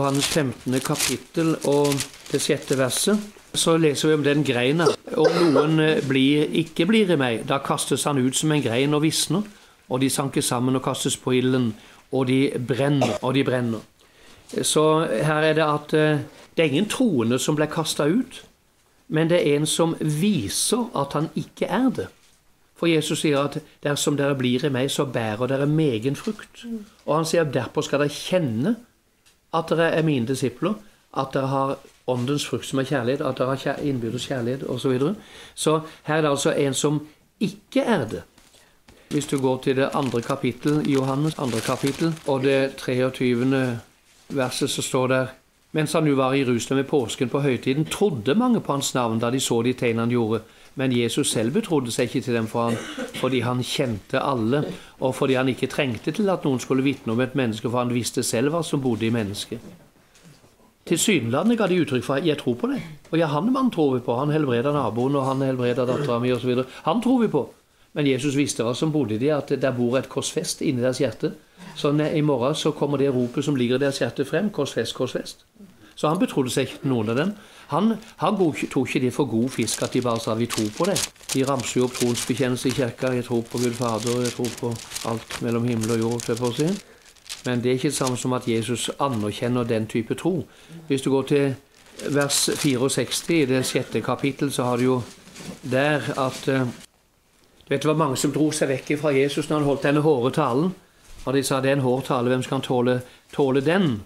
og det 6. verset, så leser vi om den greina. Om noen ikke blir i meg, da kastes han ut som en grein og visner, og de sanker sammen og kastes på ilden, og de brenner. Så her er det at det er ingen troende som ble kastet ut, men det er en som viser at han ikke er det. For Jesus sier at dersom dere blir i meg, så bærer dere megen frukt. Og han sier derpå skal dere kjenne at dere er mine disipler, at dere har åndens frukt som er kjærlighet, at dere har innbyrdes kjærlighet og så videre. Så her er det altså en som ikke er det. Hvis du går til det andre kapittel, Johannes andre kapittel, og det 23. verset, så står der: mens han nu var i Jerusalem i påsken på høytiden, trodde mange på hans navn da de så de tegn han gjorde. Men Jesus selv betrodde seg ikke til dem fordi han kjente alle, og fordi han ikke trengte til at noen skulle vitne om et menneske, for han visste selv hva som bodde i mennesket. Tilsynelatende ga de uttrykk for: jeg tror på det. Og ja, han mann tror vi på. Han helbreder naboen, og han helbreder datteren min, og så videre. Han tror vi på. Men Jesus visste hva som bodde i det, at der bor et korsfest inni deres hjerte. Så i morgen så kommer det ropet som ligger i deres hjerte frem: korsfest, korsfest. Så han betrodde seg ikke til noen av dem. Han tok ikke det for god fisk at de bare sa: vi tror på det. De ramser jo opp troens bekjennelse i kirka: jeg tror på Gud Fader, og jeg tror på alt mellom himmel og jord, for å si. Men det er ikke det samme som at Jesus anerkjenner den type tro. Hvis du går til vers 64 i det 6. kapittel, så har du jo der at du vet, det var mange som dro seg vekk fra Jesus når han holdt denne hårde talen. Og de sa: det er en hård tale, hvem skal han tåle den?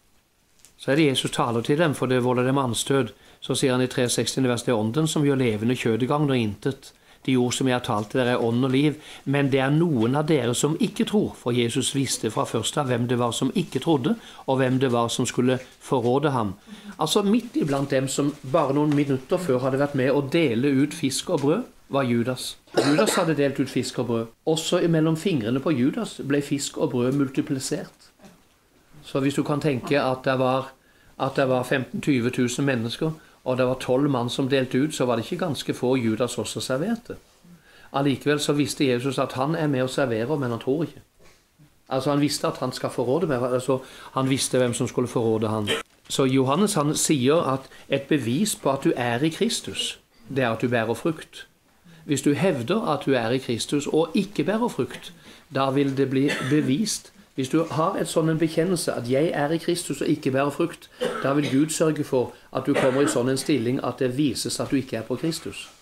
Så er det Jesus taler til dem, for det volder dem anstød. Så sier han i 3,16 vers: det er ånden som gjør levende, kjødet gagner intet. De ord som jeg har talt til dere er ånd og liv, men det er noen av dere som ikke tror. For Jesus visste fra først av hvem det var som ikke trodde, og hvem det var som skulle forråde ham. Altså midt iblant dem som bare noen minutter før hadde vært med å dele ut fisk og brød, var Judas. Judas hadde delt ut fisk og brød. Også mellom fingrene på Judas ble fisk og brød multiplisert. Så hvis du kan tenke at det var 15 000-20 000 mennesker, og det var 12 mann som delte ut, så var det ikke ganske få Judas også serverte. Allikevel så visste Jesus at han er med å servere, men han tror ikke. Altså han visste at han skal forråde meg, altså han visste hvem som skulle forråde han. Så Johannes han sier at et bevis på at du er i Kristus, det er at du bærer frukt. Hvis du hevder at du er i Kristus og ikke bærer frukt, da vil det bli bevist. Hvis du har et sånn en bekjennelse at jeg er i Kristus og ikke bærer frukt, da vil Gud sørge for at du kommer i sånn en stilling at det vises at du ikke er på Kristus.